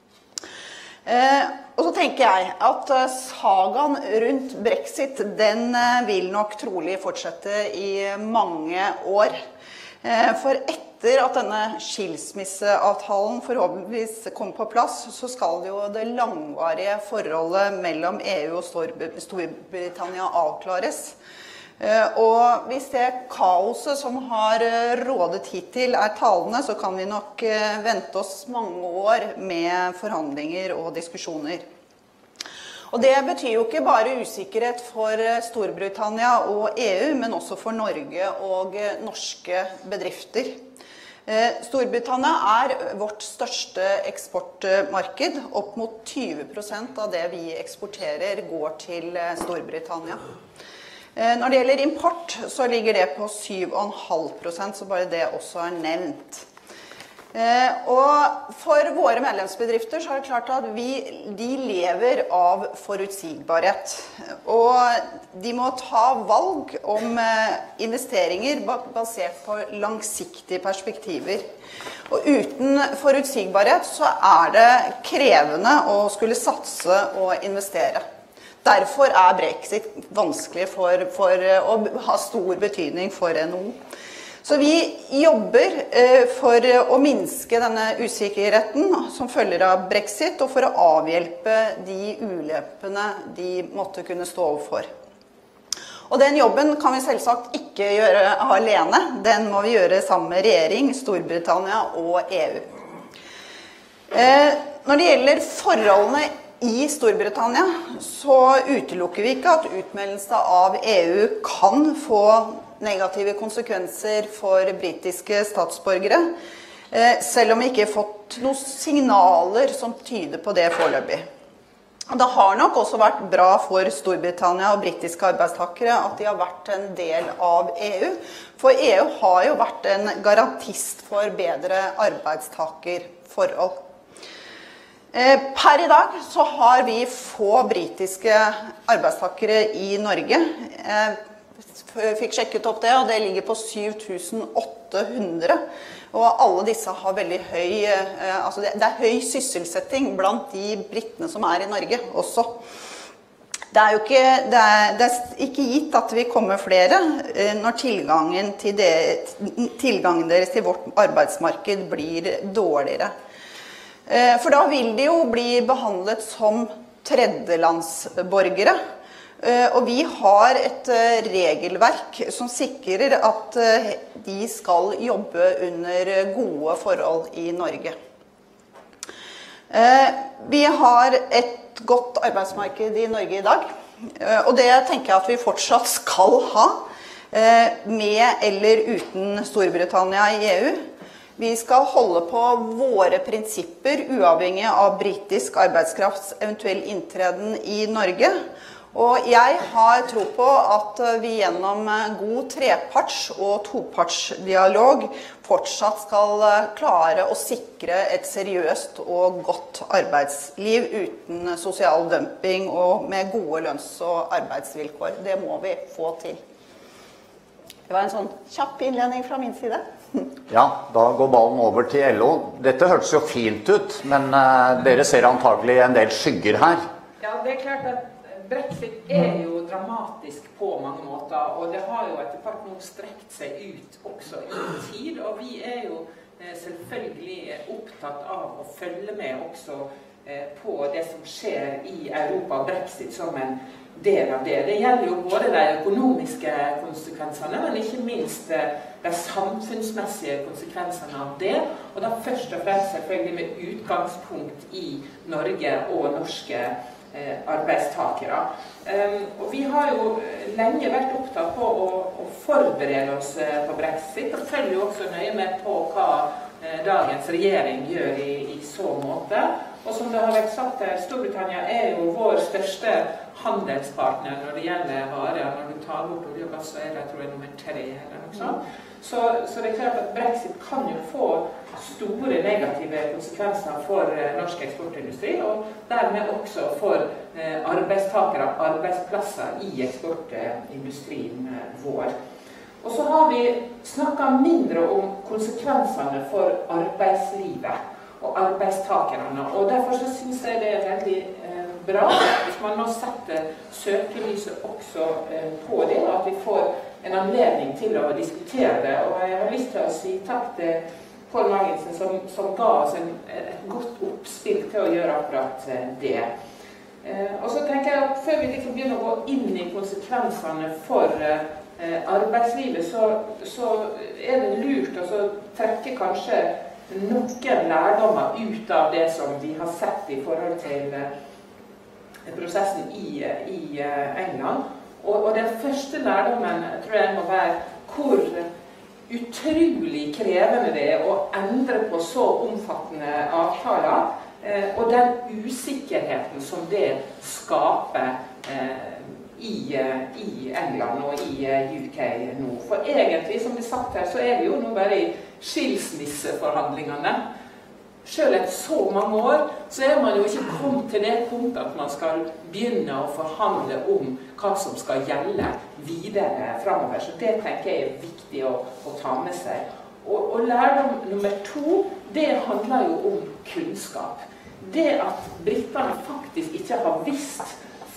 Og så tenker jeg at sagaen rundt Brexit, den vil nok trolig fortsette i mange år. For etter at denne skilsmisseavtalen forhåpentligvis kommer på plass, så skal jo det langvarige forholdet mellom EU og Storbritannia avklares. Og hvis det kaoset som har rådet hittil er talende, så kan vi nok vente oss mange år med forhandlinger og diskusjoner. Og det betyr jo ikke bare usikkerhet for Storbritannia og EU, men også for Norge og norske bedrifter. Storbritannia er vårt største eksportmarked. Opp mot 20% av det vi eksporterer går til Storbritannia. Når det gjelder import, så ligger det på 7,5%, så bare det også er nevnt. Og for våre medlemsbedrifter så er det klart at de lever av forutsigbarhet, og de må ta valg om investeringer basert på langsiktige perspektiver. Og uten forutsigbarhet så er det krevende å skulle satse og investere. Derfor brexit vanskelig for å ha stor betydning for NHO. Så vi jobber for å minske denne usikkerheten som følger av brexit, og for å avhjelpe de ulempene de måtte kunne stå overfor. Og den jobben kan vi selvsagt ikke gjøre alene. Den må vi gjøre sammen med regjering, Storbritannia og EU. Når det gjelder forholdene i Storbritannia, så utelukker vi ikke at utmeldelse av EU kan få negative konsekvenser for britiske statsborgere, selv om vi ikke har fått noen signaler som tyder på det foreløpig. Det har nok også vært bra for Storbritannia og britiske arbeidstakere at de har vært en del av EU, for EU har jo vært en garantist for bedre arbeidstakerforhold. Per i dag så har vi få britiske arbeidstakere i Norge. Jeg fikk sjekket opp det, og det ligger på 7800. Og alle disse har veldig høy, altså det høy sysselsetting blant de britene som i Norge også. Det jo ikke, det ikke gitt at vi kommer flere når tilgangen deres til vårt arbeidsmarked blir dårligere. For da vil de jo bli behandlet som tredjelandsborgere, og vi har et regelverk som sikrer at de skal jobbe under gode forhold i Norge. Vi har et godt arbeidsmarked i Norge i dag, og det tenker jeg at vi fortsatt skal ha, med eller uten Storbritannia i EU. Vi skal holde på våre prinsipper uavhengig av britisk arbeidskrafts eventuell inntreden i Norge. Og jeg har tro på at vi gjennom god treparts- og topartsdialog fortsatt skal klare å sikre et seriøst og godt arbeidsliv uten sosial dumping og med gode lønns- og arbeidsvilkår. Det må vi få til. Det var en sånn kjapp innledning fra min side.
Ja, da går ballen over til LO. Dette hørtes jo fint ut, men dere ser antagelig en del skygger her.
Ja, det klart at brexit jo dramatisk på mange måter, og det har jo etter hvert nå strekt seg ut også i tid, og vi jo selvfølgelig opptatt av å følge med også på det som skjer i Europa, brexit som en del av det. Det gjelder jo både de økonomiske konsekvensene, men ikke minst de samfunnsmessige konsekvensene av det, og da først og fremst selvfølgelig med utgangspunkt i Norge og norske arbeidstakere. Og vi har jo lenge vært opptatt på å forberede oss på brexit, og følger jo også nøye med på hva dagens regjering gjør i så måte. Og som det har vært sagt her, Storbritannia jo vår største handelspartner når det gjelder varer. Når du tar bort olje og gass, så det, tror jeg, nummer 3 eller noe sånt. Så det klart at brexit kan jo få store negative konsekvenser for norsk eksportindustri, og dermed også for arbeidstakere og arbeidsplasser i eksportindustrien vår. Og så har vi snakket mindre om konsekvensene for arbeidslivet og arbeidstakerne, og derfor så synes jeg det veldig bra hvis man nå setter søkelyset også på det, og at vi får en anledning til å diskutere det. Og jeg har lyst til å si takk til Pål Magensen som ga oss et godt oppspill til å gjøre akkurat det. Og så tenker jeg at før vi liksom begynner å gå inn i konsekvensene for arbeidslivet, så det lurt å trekke kanskje noen lærdommer ut av det som vi har sett i forhold til prosessen i England. Og den første lærdommen tror jeg må være hvor utrolig krevende det å endre på så omfattende avtaler, og den usikkerheten som det skaper i England og i UK nå. For egentlig, som det sagt her, så vi jo nå bare i skilsmisseforhandlingene. Selv etter så mange år, så man jo ikke kommet til det punktet at man skal begynne å forhandle om hva som skal gjelde videre fremover. Så det tenker jeg viktig å ta med seg. Og lærdom nummer 2, det handler jo om kunnskap. Det at britene faktisk ikke har visst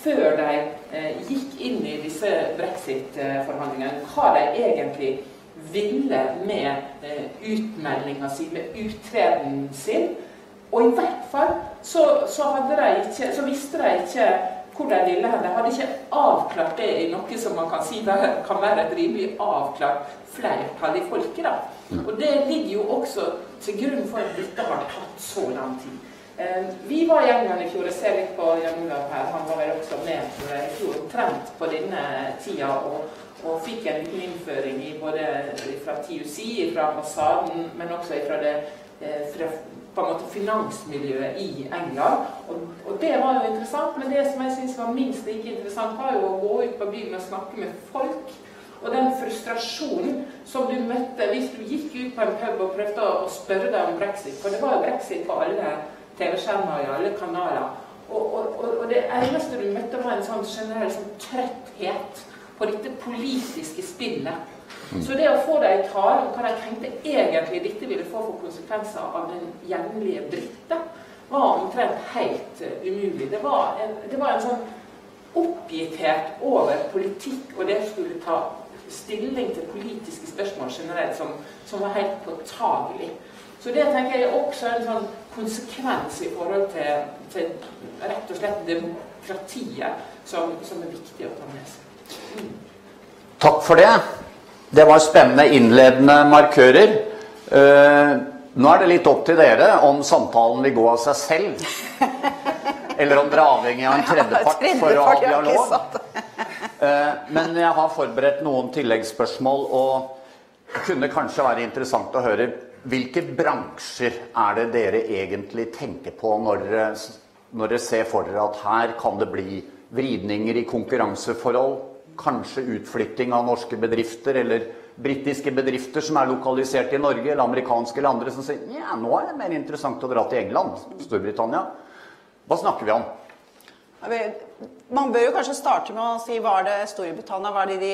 før de gikk inn i disse Brexit-forhandlingene, hva de egentlig ville med utmeldingen sin, med uttreden sin. Og i hvert fall så visste de ikke hvor de ville hen. De hadde ikke avklart det i noe som man kan si kan være et rimelig avklart flertall i folket. Og det ligger jo også til grunn for at dette har tatt så lang tid. Vi var i England i fjor, jeg ser litt på Jan Olav her, han var vel også med i fjor, trent på denne tida, og fikk en liten innføring i både fra TUC, fra ambassaden, men også fra på en måte finansmiljøet i England. Og det var jo interessant, men det som jeg synes var minst like interessant, var jo å gå ut på byen og snakke med folk, og den frustrasjonen som du møtte hvis du gikk ut på en pub og prøvde å spørre deg om Brexit, for det var jo Brexit på alle TV-skjermer i alle kanaler. Og det eneste du møtte var en sånn generell trøtthet på dette politiske spillet. Så det å få deg i tale om hva de tenkte egentlig dette ville få for konsekvenser av den jevnlige brite, var omtrent helt umulig. Det var en sånn oppgitthet over politikk, og det skulle ta stilling til politiske spørsmål generelt som var helt påtagelig. Så det tenker jeg også en sånn konsekvens i forhold til rett og slett demokratiet som viktig å ta med seg.
Takk for det. Det var spennende innledende markører. Nå det litt opp til dere om samtalen vil gå av seg selv, eller om dere avhengig av en tredjepart for å ha dialog. Men jeg har forberedt noen tilleggsspørsmål, og det kunne kanskje være interessant å høre hvilke bransjer det dere egentlig tenker på når dere ser for dere at her kan det bli vridninger i konkurranseforhold, kanskje utflytting av norske bedrifter eller britiske bedrifter som lokalisert i Norge, eller amerikanske eller andre som sier, ja, nå det mer interessant å dra til England, Storbritannia. Hva snakker vi om?
Man bør jo kanskje starte med å si hva det Storbritannia,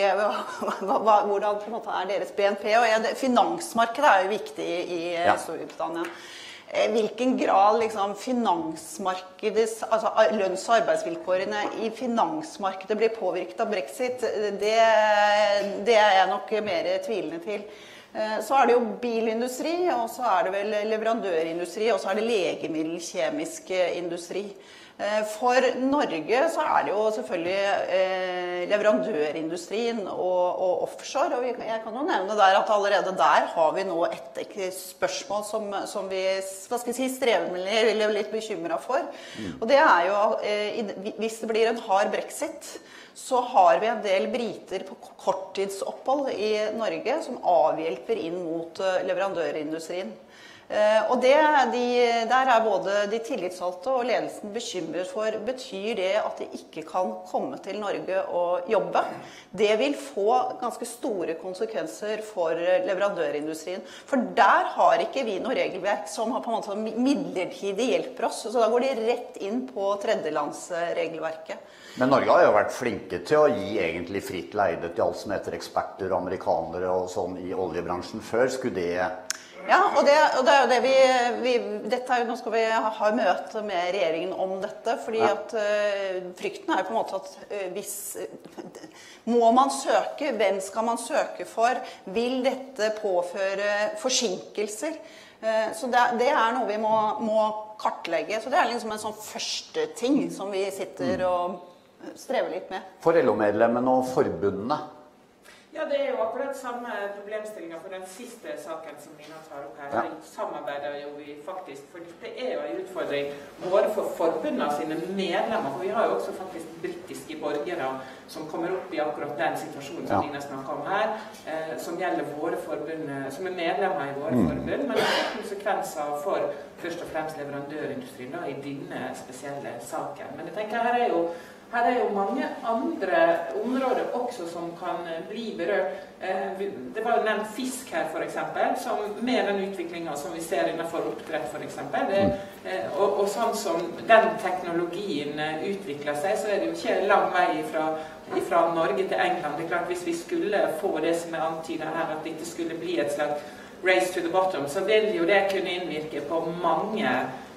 hvordan på en måte deres BNP, og finansmarkedet jo viktig i Storbritannia. Hvilken grad liksom, finansmarkedets, altså lønns- og arbeidsvilkårene i finansmarkedet blir påvirket av Brexit, det jeg nok mer tvilende til. Så det jo bilindustri, og så det vel leverandørindustri, og så det legemiddelkjemisk industri. For Norge så det jo selvfølgelig leverandørindustrien og offshore, og jeg kan jo nevne der at allerede der har vi nå et spørsmål som vi, hva skal jeg si, strevelig eller litt bekymret for. Og det jo, hvis det blir en hard Brexit, så har vi en del briter på korttidsopphold i Norge som avhjelper inn mot leverandørindustrien. Og der både de tillitsvalgte og ledelsen bekymret for, betyr det at de ikke kan komme til Norge og jobbe. Det vil få ganske store konsekvenser for leverandørindustrien. For der har ikke vi noe regelverk som har på en måte midlertidig hjelper oss, så da går de rett inn på tredjelandsregelverket.
Men Norge har jo vært flinke til å gi egentlig fritt leide til alt som heter eksperter, amerikanere og sånn i oljebransjen før. Skulle det...
Ja, og det jo det nå skal vi ha møte med regjeringen om dette, fordi at frykten jo på en måte at må man søke, hvem skal man søke for, vil dette påføre forsinkelser? Så det noe vi må kartlegge, så det liksom en sånn første ting som vi sitter og strever litt med.
For LO-medlemmene og forbundene?
Ja, det jo akkurat samme problemstillinger for den siste saken som Nina tar opp her. Ja. Samarbeider jo vi faktisk, for det jo en utfordring både for forbundene sine medlemmer, for vi har jo også faktisk britiske borgere som kommer opp i akkurat den situasjonen som Nina snakker om her, som gjelder våre forbund, som medlemmer i våre forbund, men det har konsekvenser for først og fremst leverandørindustrien da, i denne spesielle saken. Men jeg tenker her jo mange andre områder også som kan bli berørt. Det var jo nevnt fisk her for eksempel, som med den utviklingen som vi ser innenfor oppdrett for eksempel. Og sånn som den teknologien utvikler seg, så det jo ikke lang vei fra Norge til England. Det klart hvis vi skulle få det som antydet her, at dette skulle bli et slags race to the bottom, så vil jo det kunne innvirke på mange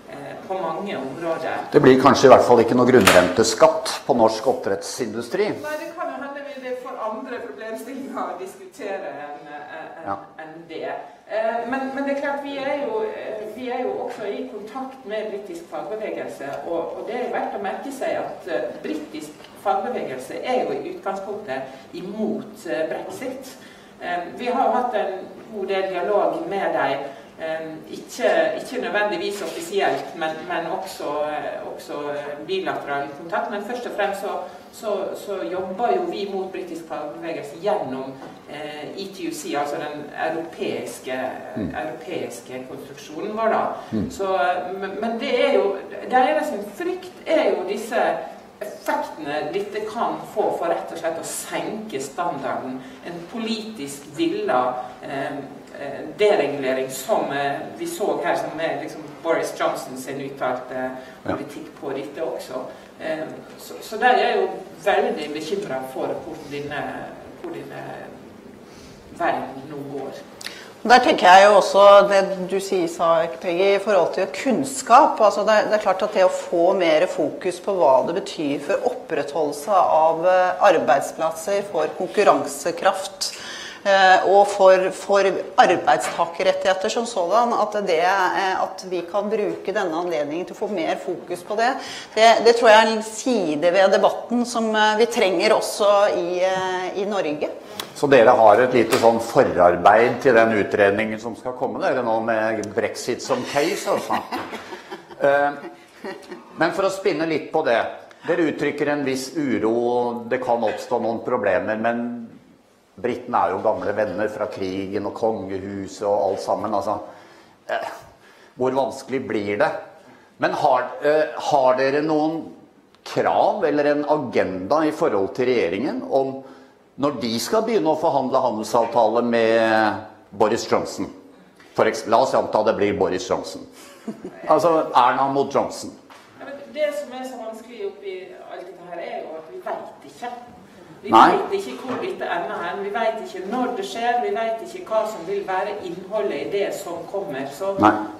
på mange områder.
Det blir kanskje i hvert fall ikke noe grunnrenteskatt på norsk oppdrettsindustri?
Nei, det kan jo hende det får andre problemstillinger å diskutere enn det. Men det klart, vi er jo også i kontakt med britisk fagbevegelse, og det er verdt å merke seg at britisk fagbevegelse er jo i utgangspunktet imot Brexit. Vi har hatt en god del dialog med dem, ikke nødvendigvis offisielt, men også bilateral kontakt. Men først og fremst så jobber jo vi mot britisk fagbevegelse gjennom ETUC, altså den europeiske konstruksjonen vår da. Men det er jo, deres frykt er jo disse effektene dette kan få for rett og slett å senke standarden, en politisk villet deregulering som vi så her, som er liksom Boris Johnson sin uttalte politikk på dette også. Så der er jo veldig bekymret for hvor denne verden nå går.
Der tenker jeg jo også det du sa, Peggy, i forhold til kunnskap. Altså det er klart at det å få mer fokus på hva det betyr for opprettholdelse av arbeidsplasser, for konkurransekraft og for arbeidstakerrettigheter som sådan, at vi kan bruke denne anledningen til å få mer fokus på det tror jeg er en side ved debatten som vi trenger også i Norge.
Så dere har et lite sånn forarbeid til den utredningen som skal komme dere nå med Brexit som case, altså. Men for å spinne litt på det, dere uttrykker en viss uro, det kan oppstå noen problemer, men Britene er jo gamle venner fra krigen og kongehuset og alt sammen, altså. Hvor vanskelig blir det? Men har dere noen krav eller en agenda i forhold til regjeringen om når de skal begynne å forhandle handelsavtale med Boris Johnson? La oss anta det blir Boris Johnson. Altså Erna mot Johnson.
Det som er så vanskelig oppi alt dette her er jo at vi vet ikke. Vi vet ikke hvor dette ender hen, vi vet ikke når det skjer, vi vet ikke hva som vil være innholdet i det som kommer. Så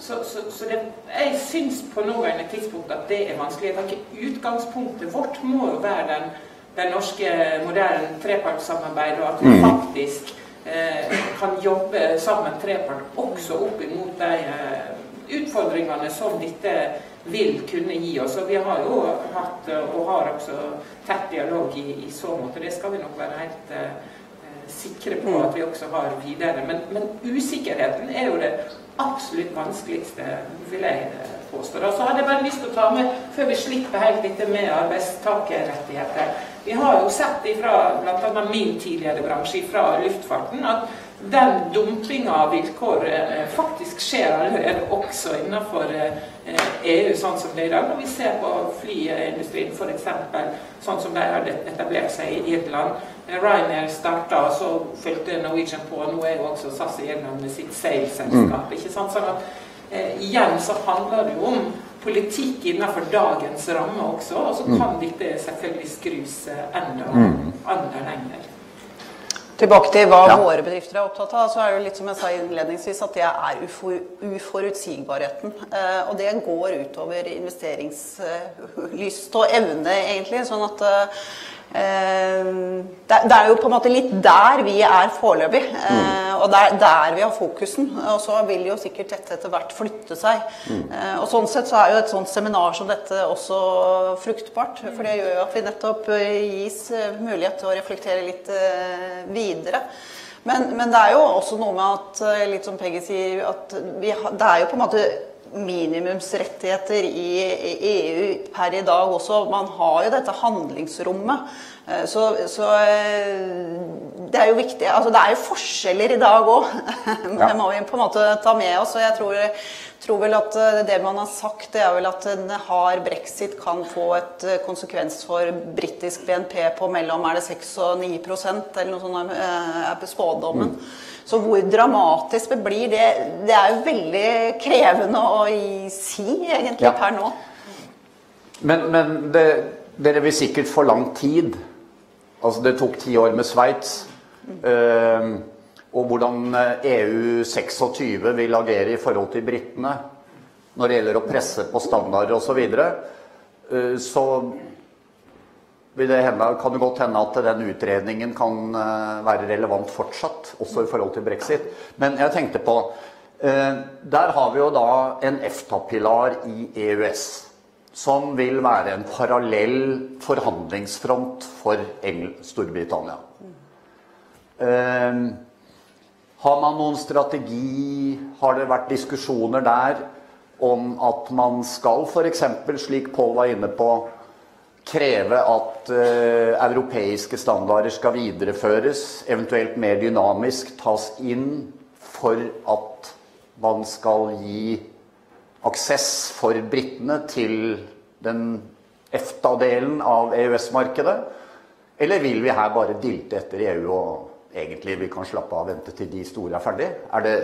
jeg synes på noen tidspunkt at det er vanskelig. Jeg tenker utgangspunktet vårt må jo være den norske modellen trepartssamarbeid, og at vi faktisk kan jobbe sammen trepart også opp imot de utfordringene som dette vil kunne gi oss. Og vi har jo hatt og har også tett dialog i så måte. Det skal vi nok være helt sikre på at vi også har videre. Men usikkerheten er jo det absolutt vanskeligste, vil jeg påstå. Og så hadde jeg bare lyst til å ta med, før vi slipper helt dette med arbeidstakerrettigheter. Vi har jo sett ifra, blant annet min tidligere bransje, fra luftfarten, at den dumpingen av vilkår faktisk skjer allerede også innenfor EU, sånn som det i dag. Når vi ser på flyindustrien, for eksempel, sånn som de har etablert seg i Irland. Ryanair startet, og så følte Norwegian på, nå er jo også SAS i Irland med sitt sales-selskap, ikke sant? Sånn at igjen så handler det jo om politikk innenfor dagens ramme også, og så kan dette selvfølgelig skrus enda lenger.
Tilbake til hva våre bedrifter er opptatt av, så er det jo litt som jeg sa innledningsvis, at det er uforutsigbarheten. Og det går utover investeringslyst og evne, egentlig. Sånn at det er jo på en måte litt der vi er foreløpig, og der vi har fokusen. Og så vil jo sikkert dette etter hvert flytte seg. Og sånn sett så er jo et sånt seminar som dette også fruktbart, for det gjør jo at vi nettopp gis mulighet til å reflektere litt videre. Men det er jo også noe med at, litt som Peggy sier, at det er jo på en måte minimumsrettigheter i EU per i dag også. Man har jo dette handlingsrommet. Så det er jo viktig. Altså det er jo forskjeller i dag også. Det må vi på en måte ta med oss. Og jeg tror vel at det man har sagt, det er vel at en hard Brexit kan få et konsekvens for britisk BNP på mellom 6 og 9%, eller noe sånt er på spådommen. Så hvor dramatisk det blir, det er jo veldig krevende å si egentlig per nå.
Men dere vil sikkert få lang tid. Altså det tok 10 år med Sveits. Og hvordan EU 26 vil agere i forhold til brittene. når det gjelder å presse på standarder og så videre, så vil det kan det godt hende at den utredningen kan være relevant fortsatt, også i forhold til Brexit. Men jeg tenkte på, der har vi jo da en EFTA-pilar i EØS, som vil være en parallell forhandlingsfront for Storbritannia. Har man noen strategi, har det vært diskusjoner der om at man skal for eksempel, slik Paul var inne på, kreve at europeiske standarder skal videreføres, eventuelt mer dynamisk tas inn for at man skal gi aksess for brittene til den EFTA-delen av EØS-markedet? Eller vil vi her bare dilte etter EU og egentlig vi kan slappe av og vente til de store ferdig? Det...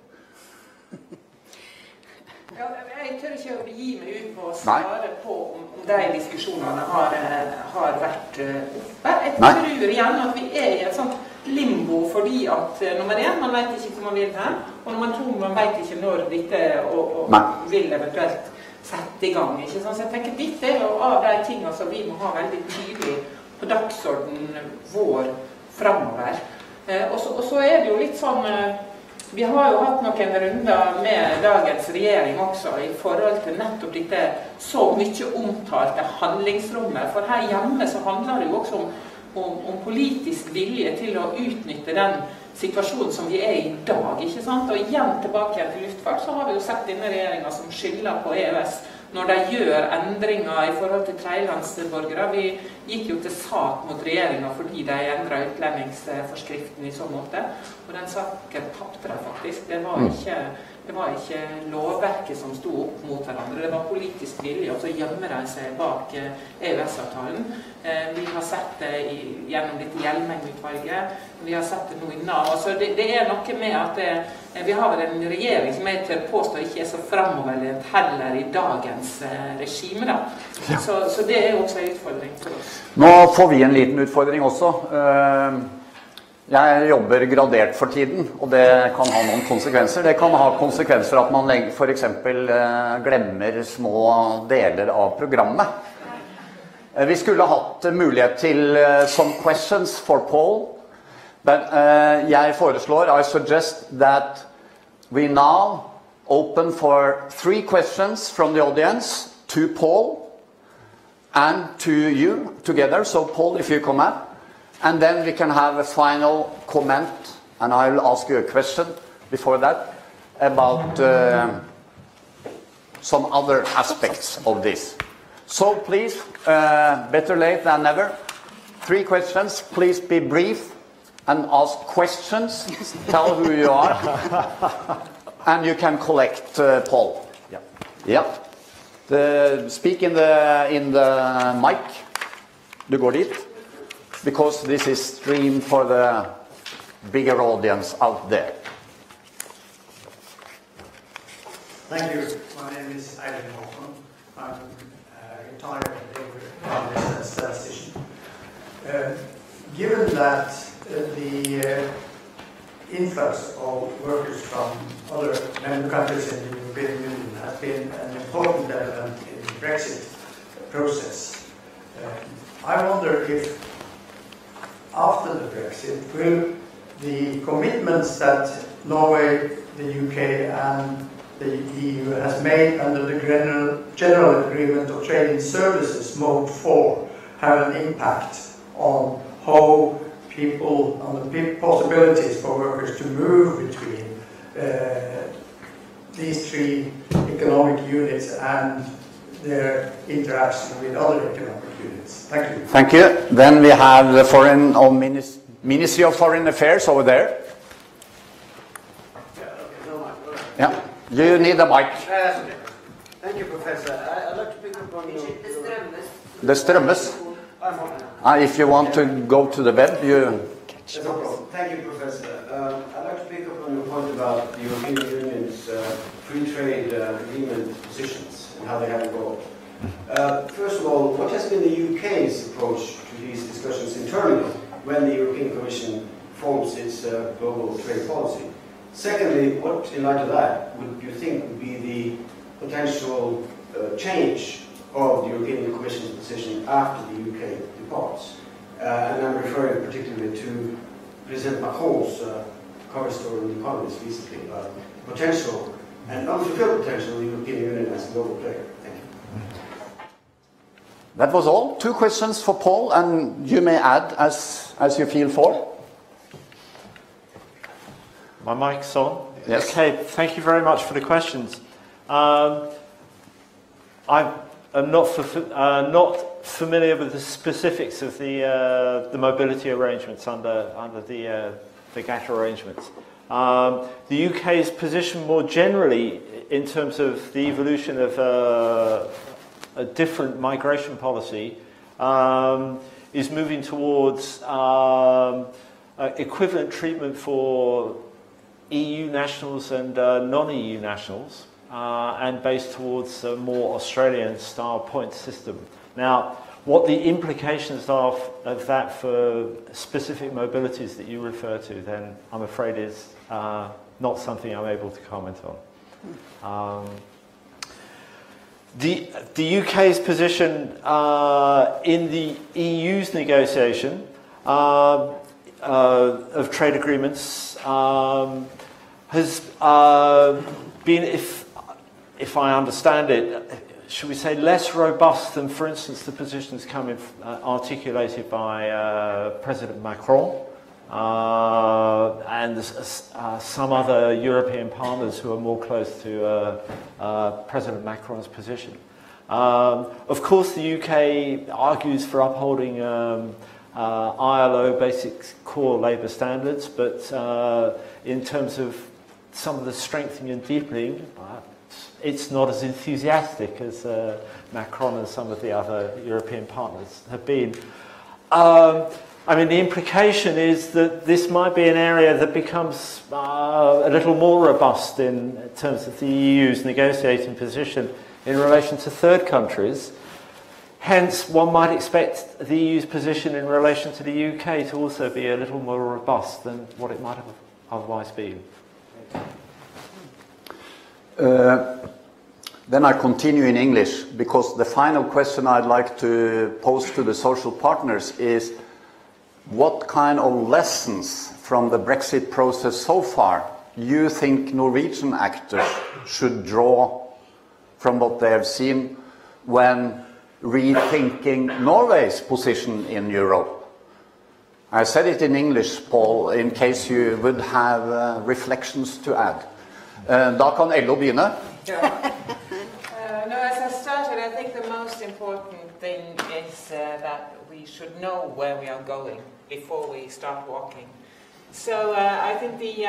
Ja, jeg tør ikke å gi meg ut på å svare på om de diskusjonene har vært oppe. Jeg tror igjen at vi i et sånt limbo fordi at nummer 1, man vet ikke hvor man vil hen, og nummer 2, man vet ikke når dette og vil eventuelt sette i gang. Ikke sant? Så jeg tenker dette jo av de tingene som vi må ha veldig tydelig på dagsordenen vår fremover. Og så det jo litt sånn, vi har jo hatt noen runder med dagens regjering også i forhold til nettopp dette så mye omtalte handlingsrommet, for her hjemme så handler det jo også om politisk vilje til å utnytte den situasjonen som vi i dag, ikke sant? Og igjen tilbake igjen til luftfart, så har vi jo sett denne regjeringen som skylder på EØS når de gjør endringer i forhold til tredjelandsborgere. Vi gikk jo til sak mot regjeringen fordi de endret utlendingsforskriften i så måte, og den saken tappte de faktisk. Det var ikke lovverket som sto opp mot hverandre, det var politisk vilje, og så gjemmer de seg bak EØS-avtalen. Vi har sett det gjennom dette Hjelmeng-utvalget, vi har sett det nå i NAV. Altså det noe med at vi har vel en regjering som jeg tør påstå ikke så fremoverlent heller i dagens regime da. Så det jo også en utfordring for oss.
Nå får vi en liten utfordring også. Jeg jobber gradert for tiden, og det kan ha noen konsekvenser. Det kan ha konsekvenser at man for eksempel glemmer små deler av programmet. Vi skulle hatt mulighet til some questions for Paul, but jeg foreslår, I suggest that we now open for 3 questions from the audience to Paul and to you together. So Paul, if you come up. And then we can have a final comment, and I will ask you a question before that about some other aspects of this. So please, better late than never. 3 questions, please be brief and ask questions. Tell who you are. And you can collect Paul. Yeah. Speak in the mic. Du går dit. Because this is streamed for the bigger audience out there.
Thank you. My name is Eivind Håkon. I'm retired statistician. Given that the influx of workers from other member countries in the European Union has been an important element in the Brexit process, I wonder if after the Brexit, will the commitments that Norway, the UK and the EU has made under the General Agreement of Trade in Services Mode 4 have an impact on how people, on the possibilities for workers to move between these 3 economic units and their interaction with other economic units. Thank you.
Thank you. Then we have the Ministry of Foreign Affairs over there. Yeah, you need a mic.
Thank you, Professor. I'd like to pick up on your...
The strømmes. If you want to go to the web, you...
No problem. Thank you, Professor. I'd like to pick up on your point about the European Union's free trade agreement positions and how they have evolved. First of all, what has been the UK's approach to these discussions internally when the European Commission forms its global trade policy? Secondly, what, in light of that, would you think would be the potential change of the European Commission's position after the UK departs. And I'm referring particularly to President Macron's cover story in The Economist recently about potential and unfulfilled potential of the European Union as a global player. Thank you.
That was all. 2 questions for Paul, and you may add as you feel for.
My mic's on?
Yes.
Okay, thank you very much for the questions. I am not familiar with the specifics of the mobility arrangements under the GATT arrangements. The UK's position more generally in terms of the evolution of a different migration policy is moving towards equivalent treatment for EU nationals and non-EU nationals, and based towards a more Australian-style point system. Now, what the implications are of that for specific mobilities that you refer to, then I'm afraid is not something I'm able to comment on. The UK's position in the EU's negotiation of trade agreements has been, if I understand it, should we say less robust than, for instance, the positions coming articulated by President Macron and some other European partners who are more close to President Macron's position. Of course, the UK argues for upholding ILO basic core labour standards, but in terms of some of the strengthening and deepening, it's not as enthusiastic as Macron and some of the other European partners have been. I mean, the implication is that this might be an area that becomes a little more robust in terms of the EU's negotiating position in relation to third countries. Hence, one might expect the EU's position in relation to the UK to also be a little more robust than what it might have otherwise been.
Then I continue in English, because the final question I'd like to pose to the social partners is what kind of lessons from the Brexit process so far you think Norwegian actors should draw from what they have seen when rethinking Norway's position in Europe? I said it in English, Paul, in case you would have reflections to add. Da kan Ello begynne.
No, as I started, I think the most important thing is that we should know where we are going before we start walking. So I think the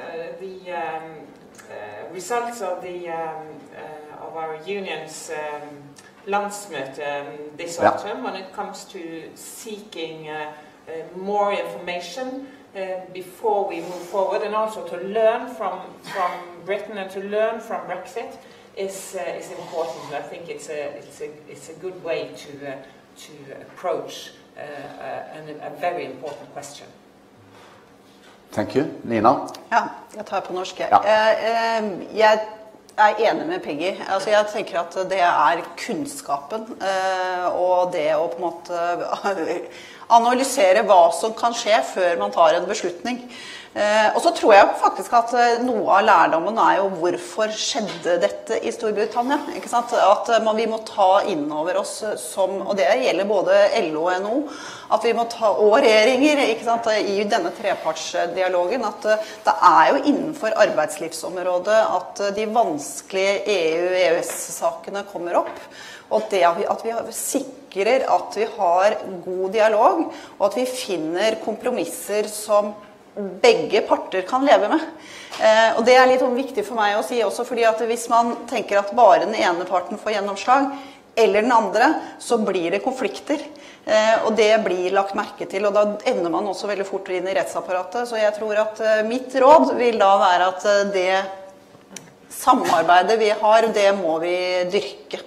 results of our union's landsmøte this autumn, when it comes to seeking more information before we move forward, and also to learn from Britain and to learn from Brexit is important. I think it's a good way to approach a very important question.
Thank you. Nina?
Ja, jeg tar på norsk.
Ja.
Jeg er enig med Peggy. Altså, jeg tenker at det er kunnskapen og det å på en måte analysere hva som kan skje før man tar en beslutning. Og så tror jeg faktisk at noe av lærdommen er jo hvorfor skjedde dette i Storbritannia, ikke sant? At vi må ta inn over oss og det gjelder både LO og NO, at vi må ta, og regjeringer, ikke sant, i denne trepartsdialogen, at det er jo innenfor arbeidslivsområdet at de vanskelige EU-EØS-sakene kommer opp, og det at vi sikrer at vi har god dialog, og at vi finner kompromisser som begge parter kan leve med. Og det er litt viktig for meg å si også, fordi at hvis man tenker at bare den ene parten får gjennomslag, eller den andre, så blir det konflikter. Og det blir lagt merke til, og da ender man også veldig fort inn i rettsapparatet. Så jeg tror at mitt råd vil da være at det samarbeidet vi har, det må vi dyrke.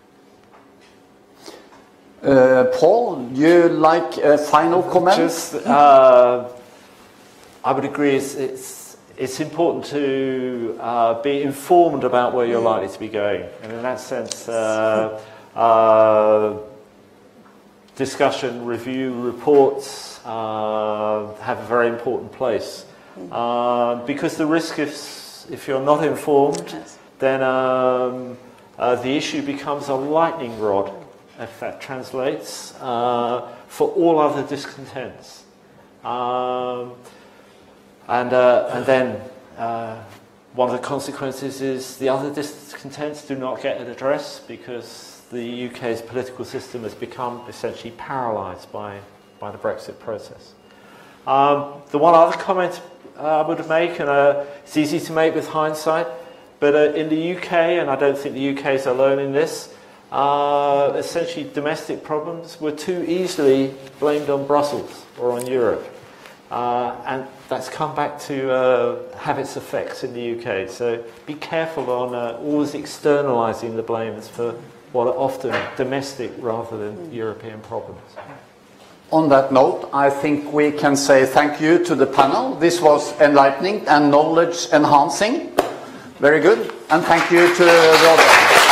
Paul, you like a final comment?
Just, I would agree. It's it's important to be informed about where you're likely to be going. And in that sense, discussion, review, reports have a very important place. Because the risk is, if you're not informed, then the issue becomes a lightning rod, if that translates, for all other discontents. And then one of the consequences is the other discontents do not get an address because the UK's political system has become essentially paralysed by the Brexit process. The one other comment I would make, and it's easy to make with hindsight, but in the UK, and I don't think the UK is alone in this, essentially domestic problems were too easily blamed on Brussels or on Europe. And that's come back to have its effects in the UK. So be careful on always externalising the blames for what are often domestic rather than European problems.
On that note, I think we can say thank you to the panel. This was enlightening and knowledge enhancing. Very good. And thank you to the audience.